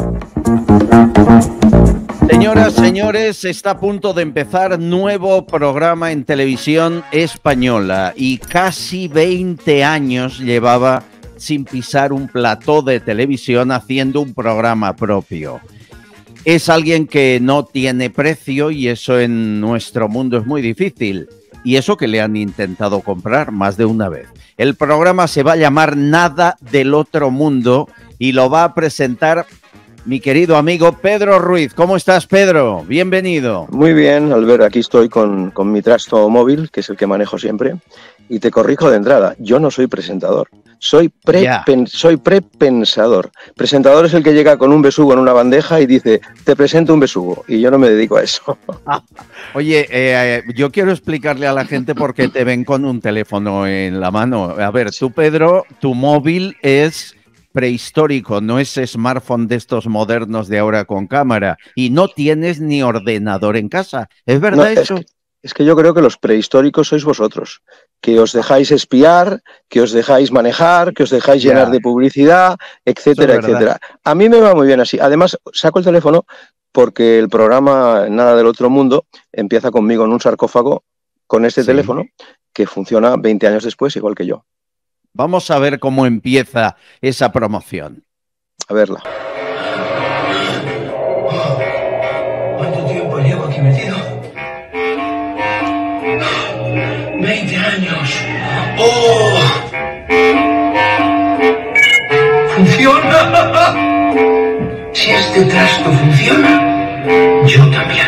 Señoras, señores, está a punto de empezar nuevo programa en televisión española y casi veinte años llevaba sin pisar un plató de televisión haciendo un programa propio. Es alguien que no tiene precio y eso en nuestro mundo es muy difícil. Y eso que le han intentado comprar más de una vez. El programa se va a llamar Nada del Otro Mundo y lo va a presentar mi querido amigo Pedro Ruiz. ¿Cómo estás, Pedro? Bienvenido. Muy bien, Albert. Aquí estoy con, con mi trasto móvil, que es el que manejo siempre. Y te corrijo de entrada, yo no soy presentador. Soy, pre yeah. pen, soy prepensador. Presentador es el que llega con un besugo en una bandeja y dice, te presento un besugo. Y yo no me dedico a eso. Ah, oye, eh, yo quiero explicarle a la gente por qué te ven con un teléfono en la mano. A ver, tú, Pedro, tu móvil es prehistórico, no es smartphone de estos modernos de ahora con cámara. Y no tienes ni ordenador en casa. ¿Es verdad no, eso? Es que, es que yo creo que los prehistóricos sois vosotros. Que os dejáis espiar, que os dejáis manejar, que os dejáis yeah. llenar de publicidad, etcétera, etcétera. A mí me va muy bien así. Además, saco el teléfono porque el programa Nada del Otro Mundo empieza conmigo en un sarcófago con este sí. teléfono que funciona veinte años después, igual que yo. Vamos a ver cómo empieza esa promoción. A verla. ¿Cuánto tiempo llevo aquí metido? veinte años. ¡Oh! ¡Funciona! Si este trasto funciona, yo también.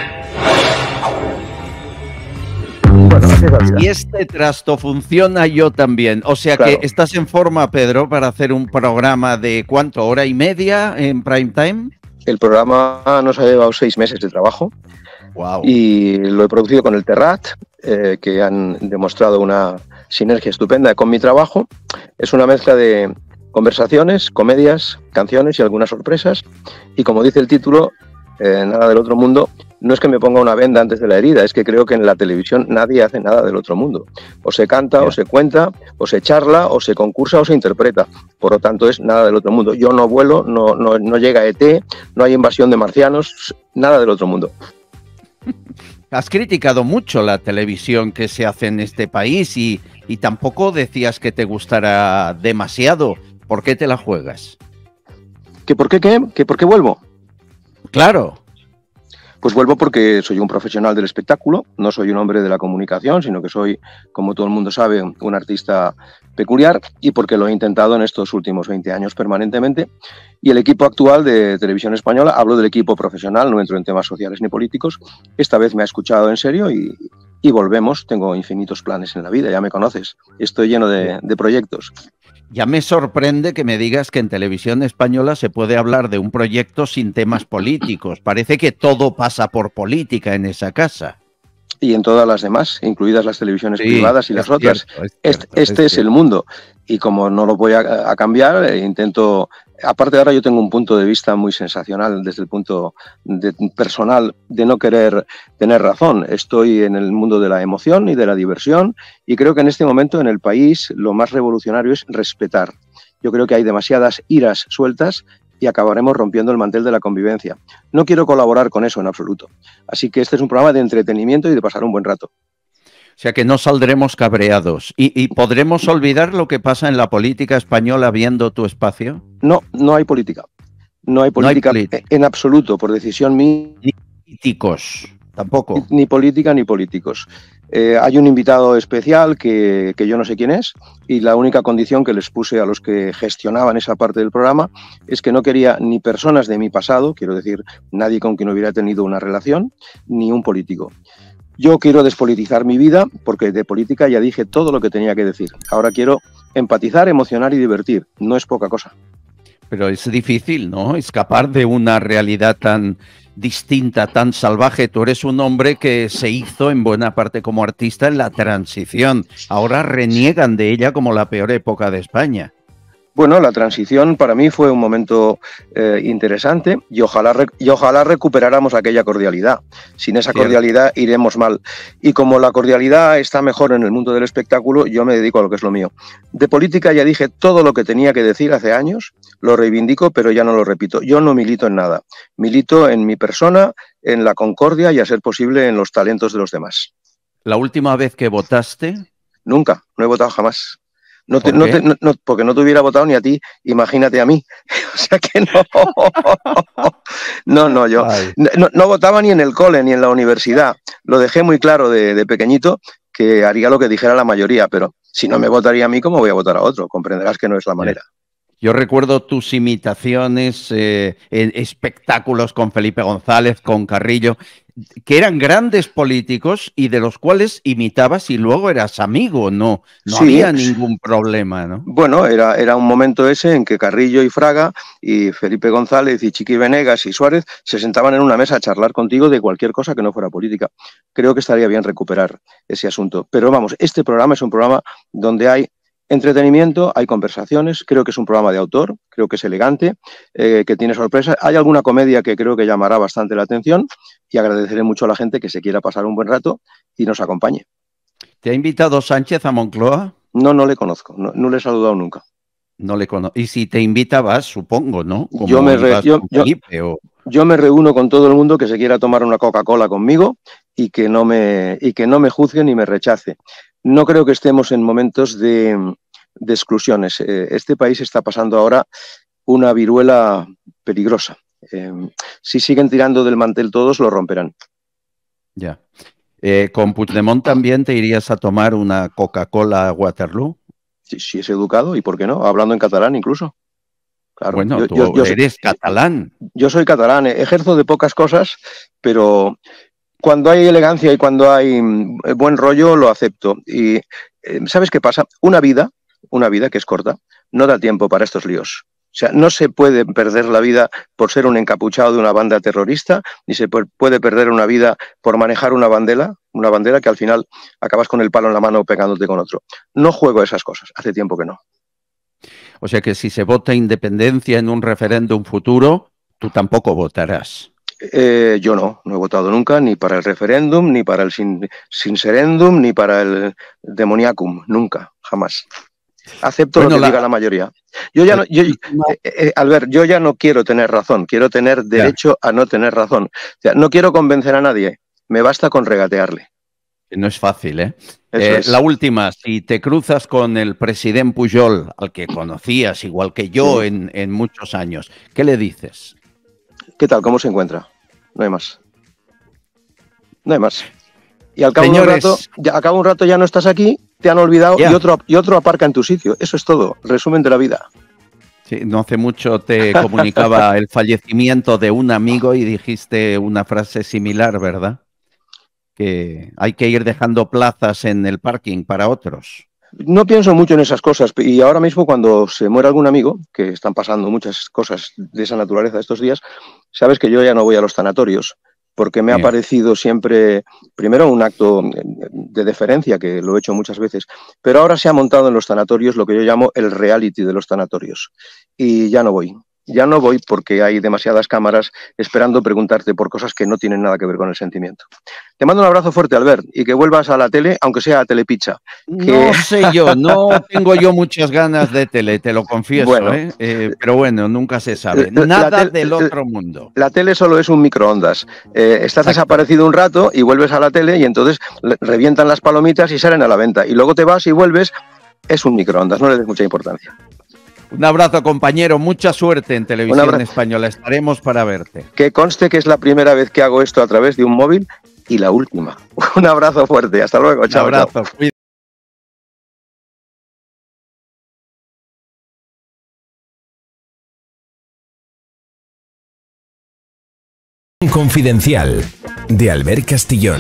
Bueno, si este trasto funciona, yo también. O sea claro. que estás en forma, Pedro, para hacer un programa de ¿cuánto? ¿Hora y media en prime time? El programa nos ha llevado seis meses de trabajo. Wow. Y lo he producido con el Terrat, eh, que han demostrado una sinergia estupenda con mi trabajo. Es una mezcla de conversaciones, comedias, canciones y algunas sorpresas. Y como dice el título, eh, Nada del Otro Mundo, no es que me ponga una venda antes de la herida, es que creo que en la televisión nadie hace nada del otro mundo. O se canta, yeah. o se cuenta, o se charla, o se concursa, o se interpreta. Por lo tanto, es nada del otro mundo. Yo no vuelo, no, no, no llega E T, no hay invasión de marcianos, nada del otro mundo. Has criticado mucho la televisión que se hace en este país y, y tampoco decías que te gustara demasiado. ¿Por qué te la juegas? ¿Que por qué qué? ¿Que por qué vuelvo? Claro. Pues vuelvo porque soy un profesional del espectáculo, no soy un hombre de la comunicación, sino que soy, como todo el mundo sabe, un artista peculiar y porque lo he intentado en estos últimos veinte años permanentemente. Y el equipo actual de Televisión Española, hablo del equipo profesional, no entro en temas sociales ni políticos, esta vez me ha escuchado en serio y, y volvemos. Tengo infinitos planes en la vida, ya me conoces, estoy lleno de, de proyectos. Ya me sorprende que me digas que en Televisión Española se puede hablar de un proyecto sin temas políticos. Parece que todo pasa por política en esa casa. y en todas las demás, incluidas las televisiones sí, privadas y las cierto, otras. es este cierto, este es, es el mundo. Y como no lo voy a, a cambiar, eh, intento... Aparte de ahora yo tengo un punto de vista muy sensacional desde el punto de, personal de no querer tener razón. Estoy en el mundo de la emoción y de la diversión y creo que en este momento en el país lo más revolucionario es respetar. Yo creo que hay demasiadas iras sueltas y acabaremos rompiendo el mantel de la convivencia. No quiero colaborar con eso en absoluto. Así que este es un programa de entretenimiento y de pasar un buen rato. O sea que no saldremos cabreados. ¿Y, y podremos olvidar lo que pasa en la política española viendo tu espacio? No, no hay política. No hay política, no hay política. En absoluto, por decisión mía. Ni políticos, tampoco. Ni, ni política ni políticos. Eh, hay un invitado especial que, que yo no sé quién es y la única condición que les puse a los que gestionaban esa parte del programa es que no quería ni personas de mi pasado, quiero decir, nadie con quien hubiera tenido una relación, ni un político. Yo quiero despolitizar mi vida porque de política ya dije todo lo que tenía que decir. Ahora quiero empatizar, emocionar y divertir. No es poca cosa. Pero es difícil, ¿no? Escapar de una realidad tan distinta, tan salvaje. Tú eres un hombre que se hizo en buena parte como artista en la transición. Ahora reniegan de ella como la peor época de España. Bueno, la transición para mí fue un momento eh, interesante y ojalá, y ojalá recuperáramos aquella cordialidad. Sin esa cordialidad iremos mal. Y como la cordialidad está mejor en el mundo del espectáculo, yo me dedico a lo que es lo mío. De política ya dije todo lo que tenía que decir hace años, lo reivindico, pero ya no lo repito. Yo no milito en nada. Milito en mi persona, en la concordia y, a ser posible, en los talentos de los demás. ¿La última vez que votaste? Nunca, no he votado jamás. No te, no te, no, no, porque no te hubiera votado ni a ti, imagínate a mí. O sea que no. No, no, yo no, no votaba ni en el cole ni en la universidad. Lo dejé muy claro de, de pequeñito que haría lo que dijera la mayoría, pero si no me votaría a mí, ¿cómo voy a votar a otro? Comprenderás que no es la manera. Yo recuerdo tus imitaciones eh, en espectáculos con Felipe González, con Carrillo, que eran grandes políticos y de los cuales imitabas y luego eras amigo, no, no sí, había ningún problema, ¿no? Bueno, era, era un momento ese en que Carrillo y Fraga y Felipe González y Chiqui Venegas y Suárez se sentaban en una mesa a charlar contigo de cualquier cosa que no fuera política. Creo que estaría bien recuperar ese asunto. Pero vamos, este programa es un programa donde hay entretenimiento, hay conversaciones, creo que es un programa de autor, creo que es elegante, eh, que tiene sorpresas. Hay alguna comedia que creo que llamará bastante la atención y agradeceré mucho a la gente que se quiera pasar un buen rato y nos acompañe. ¿Te ha invitado Sánchez a Moncloa? No, no le conozco, no, no le he saludado nunca. No le conozco. Y si te invita vas, supongo, ¿no? Como yo, me re, yo, yo, Felipe, o... yo me reúno con todo el mundo que se quiera tomar una Coca-Cola conmigo y que no me, y que no me juzgue ni me rechace. No creo que estemos en momentos de, de exclusiones. Este país está pasando ahora una viruela peligrosa. Eh, si siguen tirando del mantel todos, lo romperán. Ya. Eh, ¿Con Puigdemont también te irías a tomar una Coca-Cola Waterloo? Si, si es educado, ¿y por qué no? Hablando en catalán incluso. Claro, bueno, yo, tú yo, yo eres soy, catalán. Yo soy catalán, ejerzo de pocas cosas, pero... Cuando hay elegancia y cuando hay buen rollo, lo acepto. Y ¿sabes qué pasa? Una vida, una vida que es corta, no da tiempo para estos líos. O sea, no se puede perder la vida por ser un encapuchado de una banda terrorista, ni se puede perder una vida por manejar una bandera, una bandera que al final acabas con el palo en la mano pegándote con otro. No juego a esas cosas, hace tiempo que no. O sea que si se vota independencia en un referéndum futuro, tú tampoco votarás. Eh, yo no, no he votado nunca ni para el referéndum, ni para el sin, sincerendum, ni para el demoniacum, nunca, jamás. Acepto bueno, lo que la... diga la mayoría. Yo ya no, yo, eh, eh, Albert, yo ya no quiero tener razón, quiero tener derecho ya. a no tener razón. O sea, no quiero convencer a nadie, me basta con regatearle. No es fácil, ¿eh? eh es. La última, si te cruzas con el presidente Pujol, al que conocías igual que yo sí. en, en muchos años, ¿qué le dices? ¿Qué tal? ¿Cómo se encuentra? No hay más. No hay más. Y al cabo, Señores, de, un rato, ya, al cabo de un rato ya no estás aquí, te han olvidado yeah. y, otro, y otro aparca en tu sitio. Eso es todo. Resumen de la vida. Sí, no hace mucho te comunicaba el fallecimiento de un amigo y dijiste una frase similar, ¿verdad? Que hay que ir dejando plazas en el parking para otros. No pienso mucho en esas cosas y ahora mismo cuando se muere algún amigo, que están pasando muchas cosas de esa naturaleza estos días, sabes que yo ya no voy a los tanatorios porque me Bien. ha parecido siempre, primero, un acto de deferencia, que lo he hecho muchas veces, pero ahora se ha montado en los tanatorios lo que yo llamo el reality de los tanatorios. Y ya no voy. Ya no voy porque hay demasiadas cámaras esperando preguntarte por cosas que no tienen nada que ver con el sentimiento. Te mando un abrazo fuerte, Albert, y que vuelvas a la tele, aunque sea a Telepizza. Que... No sé yo, no tengo yo muchas ganas de tele, te lo confieso, bueno, ¿eh? Eh, pero bueno, nunca se sabe. Nada del otro mundo. La tele solo es un microondas. Eh, estás Exacto. desaparecido un rato y vuelves a la tele y entonces revientan las palomitas y salen a la venta. Y luego te vas y vuelves, es un microondas, no le des mucha importancia. Un abrazo, compañero. Mucha suerte en Televisión Española. Estaremos para verte. Que conste que es la primera vez que hago esto a través de un móvil y la última. Un abrazo fuerte. Hasta luego. Chao. Un abrazo. Chao. Confidencial, de Albert Castillón.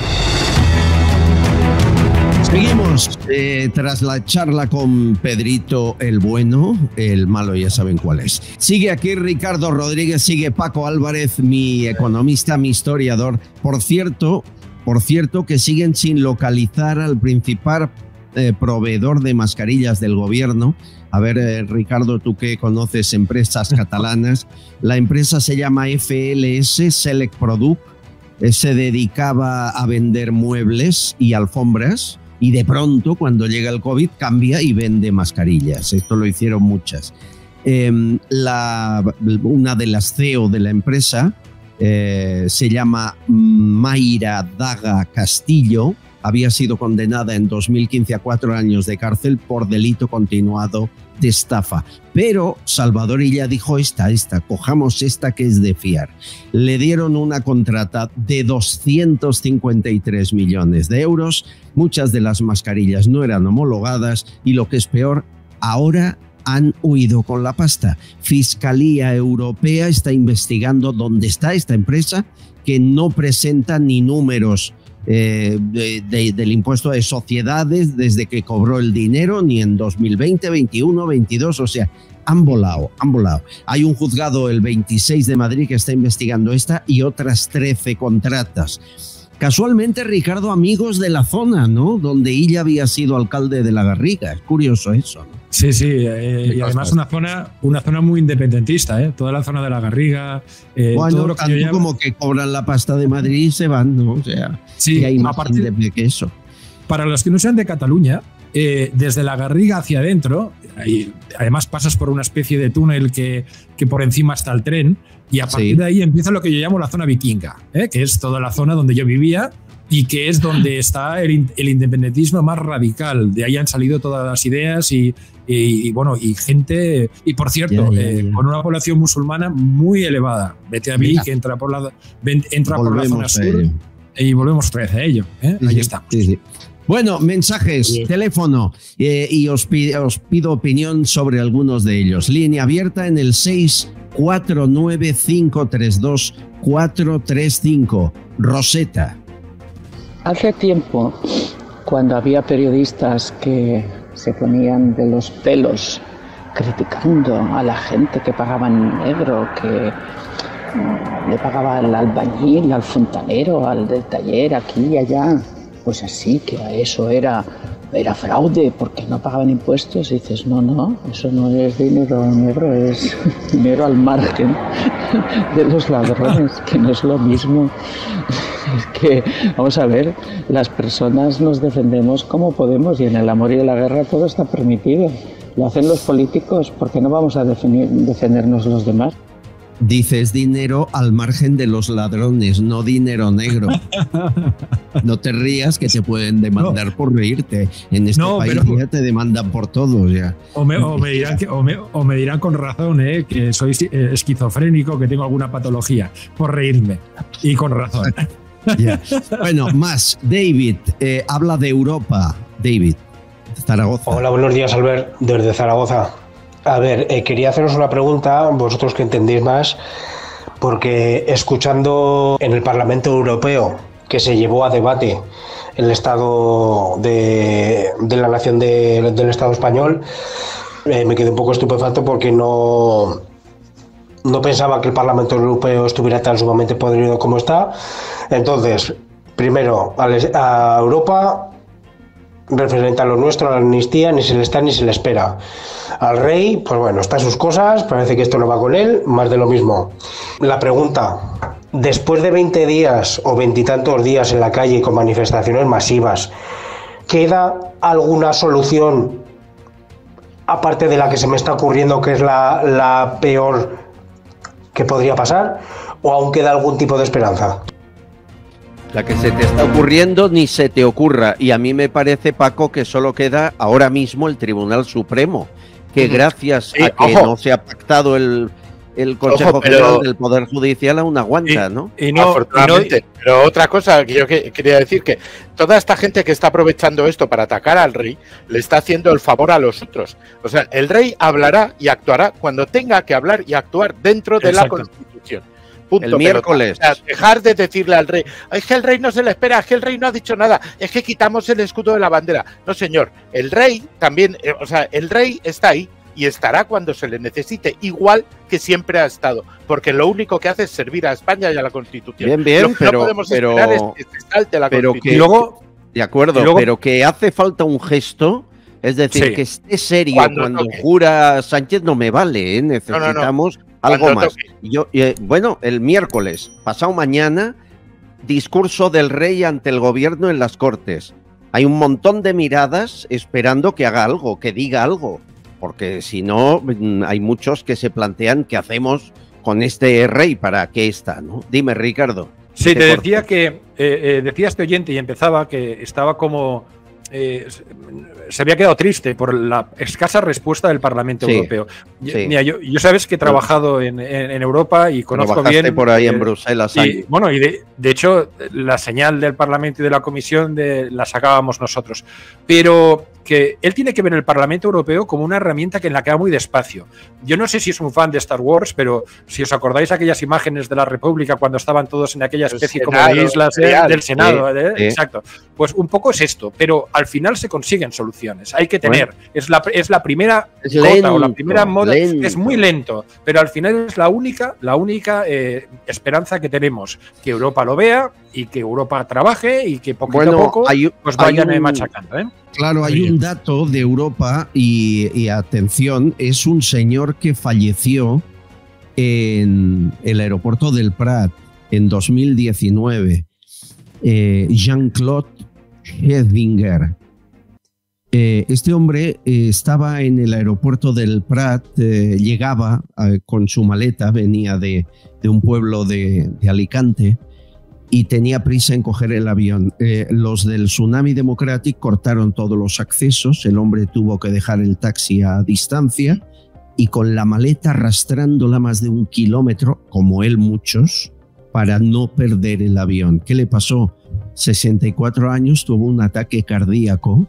Seguimos eh, tras la charla con Pedrito el Bueno, el malo ya saben cuál es. Sigue aquí Ricardo Rodríguez, sigue Paco Álvarez, mi economista, mi historiador. Por cierto, por cierto que siguen sin localizar al principal eh, proveedor de mascarillas del gobierno. A ver, eh, Ricardo, tú que conoces empresas catalanas, la empresa se llama F L S, Select Product, eh, se dedicaba a vender muebles y alfombras. Y de pronto, cuando llega el COVID, cambia y vende mascarillas. Esto lo hicieron muchas. Eh, la, una de las C E O de la empresa eh, se llama Mayra Daga Castillo. Había sido condenada en dos mil quince a cuatro años de cárcel por delito continuado de estafa. Pero Salvador Illa dijo esta, esta, cojamos esta que es de fiar. Le dieron una contrata de doscientos cincuenta y tres millones de euros. Muchas de las mascarillas no eran homologadas y lo que es peor, ahora han huido con la pasta. Fiscalía Europea está investigando dónde está esta empresa que no presenta ni números Eh, de, de, del impuesto de sociedades desde que cobró el dinero, ni en dos mil veinte, veintiuno, veintidós, o sea, han volado, han volado. Hay un juzgado, el veintiséis de Madrid, que está investigando esta y otras trece contratas. Casualmente, Ricardo, amigos de la zona, ¿no? Donde ella había sido alcalde de La Garriga. Es curioso eso, ¿no? Sí, sí, eh, y además una zona, una zona muy independentista, ¿eh? Toda la zona de La Garriga. Eh, bueno, todo lo que tanto llamo... como que cobran la pasta de Madrid y se van, ¿no? O sea, sí, y hay más partir, de que eso. Para los que no sean de Cataluña, eh, desde La Garriga hacia adentro, y además pasas por una especie de túnel que, que por encima está el tren, y a partir sí. de ahí empieza lo que yo llamo la zona vikinga, ¿eh? Que es toda la zona donde yo vivía y que es donde está el, el independentismo más radical. De ahí han salido todas las ideas y, y, y bueno, y gente, y por cierto, yeah, yeah, yeah. Eh, con una población musulmana muy elevada. Vete a mí, yeah. que entra por la, ven, entra por la zona sur y volvemos otra vez a ello. ¿eh? Sí, ahí estamos. Sí, sí. Bueno, mensajes, sí. teléfono, eh, y os pido, os pido opinión sobre algunos de ellos. Línea abierta en el seis cuatro nueve cinco tres dos cuatro tres cinco. Roseta. Hace tiempo, cuando había periodistas que se ponían de los pelos criticando a la gente que pagaba en negro, que le pagaba al albañil, al fontanero, al del taller, aquí y allá, pues así, que a eso era, era fraude porque no pagaban impuestos, y dices, no, no, eso no es dinero negro, es dinero al margen de los ladrones, que no es lo mismo. Es que, vamos a ver, las personas nos defendemos como podemos y en el amor y en la guerra todo está permitido. Lo hacen los políticos, ¿por qué no vamos a defender, defendernos los demás? Dices dinero al margen de los ladrones, no dinero negro. No te rías que te pueden demandar no. por reírte. En este no, país pero, ya te demandan por todo. Ya. O, me, o, me dirán que, o, me, o me dirán con razón eh, que soy esquizofrénico, que tengo alguna patología, por reírme. Y con razón. Yeah. Bueno, más. David, eh, habla de Europa. David, Zaragoza. Hola, buenos días, Albert, desde Zaragoza. A ver, eh, quería haceros una pregunta, vosotros que entendéis más, porque escuchando en el Parlamento Europeo que se llevó a debate el Estado de, de la Nación de, del Estado español, eh, me quedé un poco estupefacto porque no, no no pensaba que el Parlamento Europeo estuviera tan sumamente podrido como está. Entonces, primero, a Europa, referente a lo nuestro, a la amnistía, ni se le está ni se le espera. Al rey, pues bueno, está sus cosas, parece que esto no va con él, más de lo mismo. La pregunta, después de veinte días o veintitantos días en la calle con manifestaciones masivas, ¿queda alguna solución aparte de la que se me está ocurriendo, que es la, la peor que podría pasar? ¿O aún queda algún tipo de esperanza? La que se te está ocurriendo ni se te ocurra. Y a mí me parece, Paco, que solo queda ahora mismo el Tribunal Supremo, que gracias sí, a que ojo. no se ha pactado el, el Consejo ojo, pero, General del Poder Judicial aún aguanta, y, ¿no? Y no Afortunadamente. Y no, pero otra cosa que yo que, quería decir, que toda esta gente que está aprovechando esto para atacar al rey, le está haciendo el favor a los otros. O sea, el rey hablará y actuará cuando tenga que hablar y actuar dentro de Exacto. la Constitución. Punto. El miércoles. Pero, o sea, dejar de decirle al rey, es que el rey no se le espera, es que el rey no ha dicho nada, es que quitamos el escudo de la bandera. No, señor, el rey también, eh, o sea, el rey está ahí y estará cuando se le necesite, igual que siempre ha estado, porque lo único que hace es servir a España y a la Constitución. Bien, bien, lo que pero, no podemos pero, esperar es que se salte la pero Constitución. Que, luego, de acuerdo, luego, pero que hace falta un gesto. Es decir, sí. que esté serio cuando, cuando toque. jura Sánchez no me vale, ¿eh? Necesitamos no, no, no. algo cuando más. Yo, eh, bueno, el miércoles, pasado mañana, discurso del rey ante el gobierno en las Cortes. Hay un montón de miradas esperando que haga algo, que diga algo, porque si no, hay muchos que se plantean qué hacemos con este rey, para qué está, ¿no? Dime, Ricardo. Sí, te, te decía que, eh, eh, decía este oyente y empezaba que estaba como... Eh, se había quedado triste por la escasa respuesta del Parlamento sí, Europeo. Sí. Mira, yo, yo sabes que he trabajado en, en, en Europa y conozco bien. por ahí eh, en Bruselas. Y, bueno, y de, de hecho, la señal del Parlamento y de la Comisión de, la sacábamos nosotros. Pero que él tiene que ver el Parlamento Europeo como una herramienta que en la que va muy despacio. Yo no sé si es un fan de Star Wars, pero si os acordáis aquellas imágenes de la República cuando estaban todos en aquella especie Senado, como de islas eh, del Senado, sí, eh, sí. exacto. Pues un poco es esto, pero al final se consiguen soluciones. Hay que tener, bueno, es, la, es la primera es gota lento, o la primera moda, lento. es muy lento, pero al final es la única, la única eh, esperanza que tenemos, que Europa lo vea y que Europa trabaje y que poquito bueno, a poco hay, pues vayan hay un, machacando. ¿eh? Claro, hay un dato de Europa y, y atención, es un señor que falleció en el aeropuerto del Prat en dos mil diecinueve, eh, Jean-Claude Schrödinger. Eh, este hombre eh, estaba en el aeropuerto del Prat, eh, llegaba eh, con su maleta, venía de, de un pueblo de, de Alicante y tenía prisa en coger el avión. Eh, los del Tsunami Democratic cortaron todos los accesos, el hombre tuvo que dejar el taxi a distancia y con la maleta arrastrándola más de un kilómetro, como él muchos, para no perder el avión. ¿Qué le pasó? sesenta y cuatro años, tuvo un ataque cardíaco.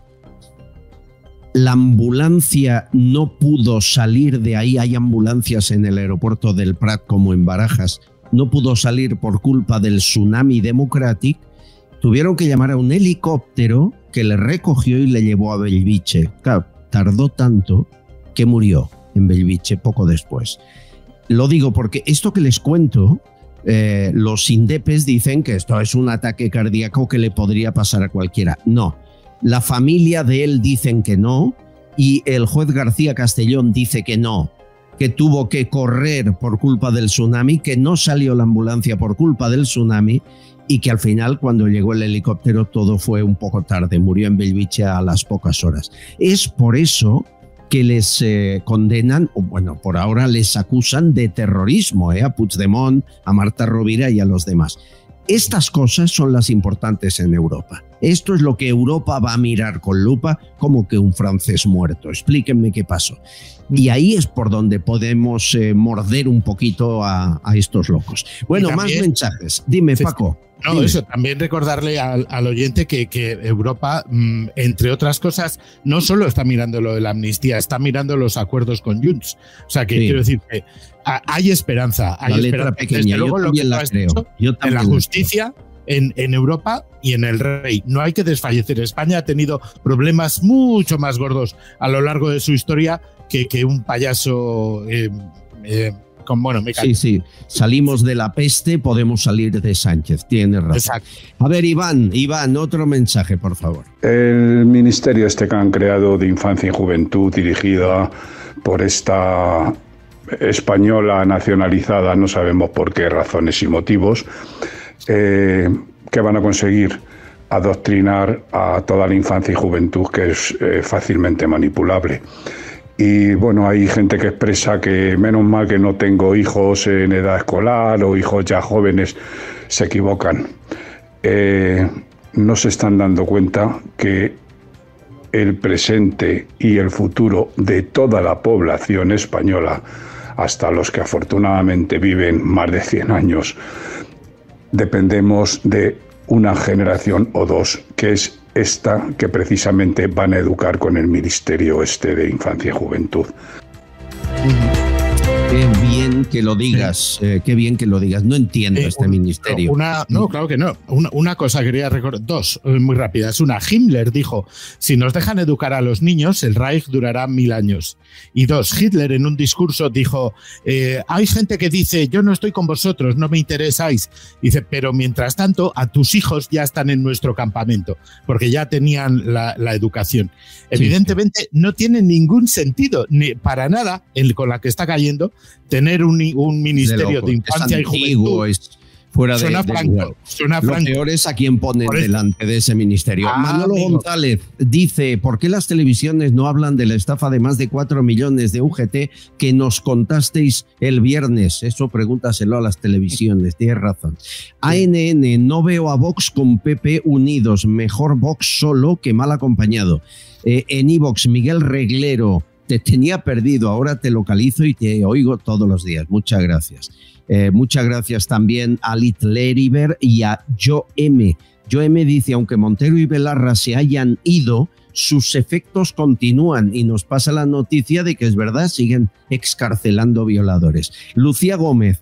La ambulancia no pudo salir de ahí. Hay ambulancias en el aeropuerto del Prat como en Barajas. No pudo salir por culpa del Tsunami Democratic. Tuvieron que llamar a un helicóptero que le recogió y le llevó a Bellviche. Claro, tardó tanto que murió en Bellviche poco después. Lo digo porque esto que les cuento, eh, los indepes dicen que esto es un ataque cardíaco que le podría pasar a cualquiera. No. La familia de él dicen que no y el juez García Castellón dice que no, que tuvo que correr por culpa del tsunami, que no salió la ambulancia por culpa del tsunami y que al final cuando llegó el helicóptero todo fue un poco tarde, murió en Bellviche a las pocas horas. Es por eso que les eh, condenan, o bueno, por ahora les acusan de terrorismo, eh, a Puigdemont, a Marta Rovira y a los demás. Estas cosas son las importantes en Europa. Esto es lo que Europa va a mirar con lupa, como que un francés muerto. Explíquenme qué pasó. Y ahí es por donde podemos eh, morder un poquito a, a estos locos. Bueno, también, más mensajes. Dime, sí, Paco. No, dime. Eso, también recordarle al, al oyente que, que Europa, mmm, entre otras cosas, no solo está mirando lo de la amnistía, está mirando los acuerdos con Junts. O sea, que sí. quiero decir que hay esperanza. Hay la letra esperanza. pequeña, Desde yo luego, lo que la creo. Yo en la justicia, en, en Europa y en el rey. No hay que desfallecer. España ha tenido problemas mucho más gordos a lo largo de su historia que, que un payaso... Eh, eh, con, bueno, me sí, sí, salimos de la peste, podemos salir de Sánchez, tienes razón. Exacto. A ver, Iván, Iván, otro mensaje, por favor. El ministerio este que han creado de Infancia y Juventud, dirigida por esta española nacionalizada, no sabemos por qué razones y motivos, eh, que van a conseguir adoctrinar a toda la infancia y juventud, que es eh, fácilmente manipulable. Y bueno, hay gente que expresa que menos mal que no tengo hijos en edad escolar o hijos ya jóvenes. Se equivocan. Eh, no se están dando cuenta que el presente y el futuro de toda la población española, hasta los que afortunadamente viven más de cien años, dependemos de una generación o dos, que es esta que precisamente van a educar con el Ministerio este de Infancia y Juventud. Qué bien que lo digas, sí. eh, qué bien que lo digas. No entiendo eh, este un, ministerio. Una, no, claro que no. Una, una cosa quería recordar, dos eh, muy rápidas. Una, Himmler dijo, si nos dejan educar a los niños, el Reich durará mil años. Y dos, Hitler en un discurso dijo, eh, hay gente que dice, yo no estoy con vosotros, no me interesáis. Dice, pero mientras tanto, a tus hijos ya están en nuestro campamento, porque ya tenían la, la educación. Sí, evidentemente, sí. No tiene ningún sentido, ni para nada, el, con la que está cayendo, tener un, un ministerio de, de infancia y juventud. Es fuera suena de, franco, de suena Lo franco. peor es a quien ponen delante de ese ministerio. Ah, Manolo amigo. González dice, ¿por qué las televisiones no hablan de la estafa de más de cuatro millones de U G T que nos contasteis el viernes? Eso pregúntaselo a las televisiones, tienes razón. A N N, no veo a Vox con P P unidos, mejor Vox solo que mal acompañado. Eh, en iVox, Miguel Reglero, te tenía perdido, ahora te localizo y te oigo todos los días. Muchas gracias. Eh, muchas gracias también a Litleriver y a Yo M. Yo M dice, aunque Montero y Belarra se hayan ido, sus efectos continúan y nos pasa la noticia de que es verdad, siguen excarcelando violadores. Lucía Gómez,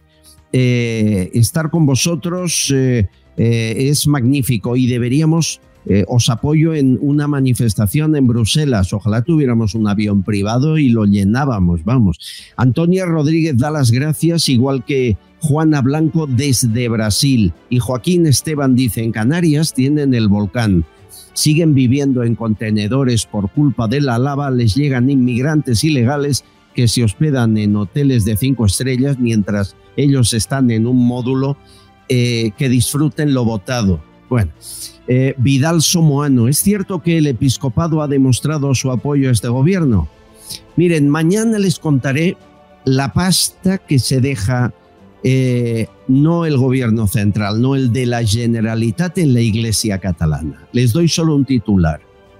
eh, estar con vosotros eh, eh, es magnífico y deberíamos... Eh, os apoyo en una manifestación en Bruselas. Ojalá tuviéramos un avión privado y lo llenábamos, vamos. Antonia Rodríguez da las gracias, igual que Juana Blanco desde Brasil. Y Joaquín Esteban dice, en Canarias tienen el volcán. Siguen viviendo en contenedores por culpa de la lava, les llegan inmigrantes ilegales que se hospedan en hoteles de cinco estrellas mientras ellos están en un módulo eh, que disfruten lo votado. Bueno, eh, Vidal Somoano, ¿es cierto que el episcopado ha demostrado su apoyo a este gobierno? Miren, mañana les contaré la pasta que se deja, eh, no el gobierno central, no el de la Generalitat en la Iglesia catalana. Les doy solo un titular.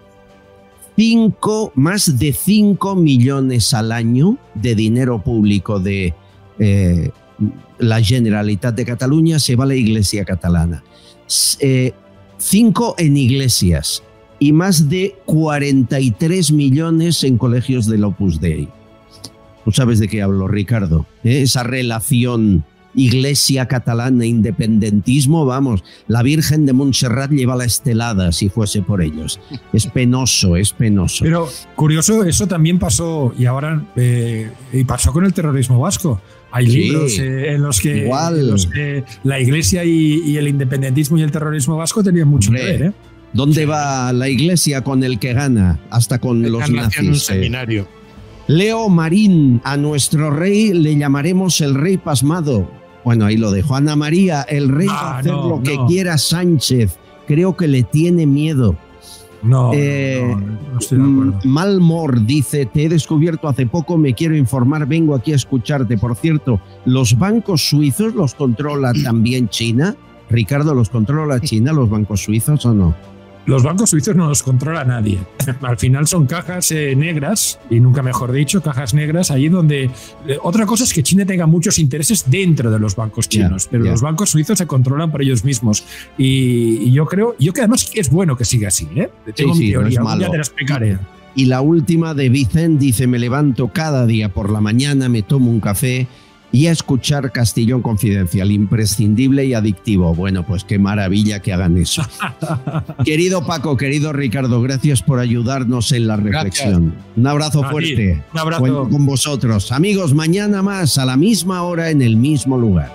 Cinco, más de cinco millones al año de dinero público de eh, la Generalitat de Cataluña se va a la Iglesia catalana. Eh, cinco en iglesias y más de cuarenta y tres millones en colegios del Opus Dei. ¿Tú sabes de qué hablo, Ricardo? ¿Eh? Esa relación iglesia catalana, independentismo, vamos, la Virgen de Montserrat lleva la estelada si fuese por ellos. Es penoso, es penoso. Pero curioso, eso también pasó y ahora eh, y pasó con el terrorismo vasco. Hay sí, libros eh, en, los que, igual. en los que la iglesia y, y el independentismo y el terrorismo vasco tenían mucho Hombre, que ver. ¿eh? ¿Dónde va la iglesia con el que gana? Hasta con el los nazis. En un seminario. Eh. Leo Marín, a nuestro rey le llamaremos el rey pasmado. Bueno, ahí lo dejo. Ana María, el rey va a hacer no, lo que no. quiera Sánchez. Creo que le tiene miedo. No, eh, no, no estoy de acuerdo. Malmor dice, te he descubierto hace poco, me quiero informar, vengo aquí a escucharte. Por cierto, ¿los bancos suizos los controla también China? Ricardo, ¿los controla China los bancos suizos o no? Los bancos suizos no los controla nadie. Al final son cajas eh, negras, y nunca mejor dicho, cajas negras, allí donde... Eh, otra cosa es que China tenga muchos intereses dentro de los bancos chinos, yeah, pero yeah. los bancos suizos se controlan por ellos mismos. Y, y yo creo, yo que además es bueno que siga así, ¿eh? Tengo sí, mi sí, teoría, no es ya te la explicaré. Y la última de Vicente dice, me levanto cada día por la mañana, me tomo un café y a escuchar Castellón Confidencial, imprescindible y adictivo. Bueno, pues qué maravilla que hagan eso. Querido Paco, querido Ricardo, gracias por ayudarnos en la reflexión. Gracias. Un abrazo a fuerte. Ti, un abrazo. Cuento con vosotros. Amigos, mañana más a la misma hora en el mismo lugar.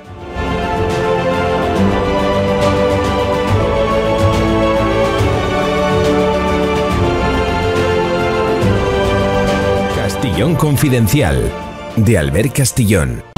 Castellón Confidencial, de Albert Castillón.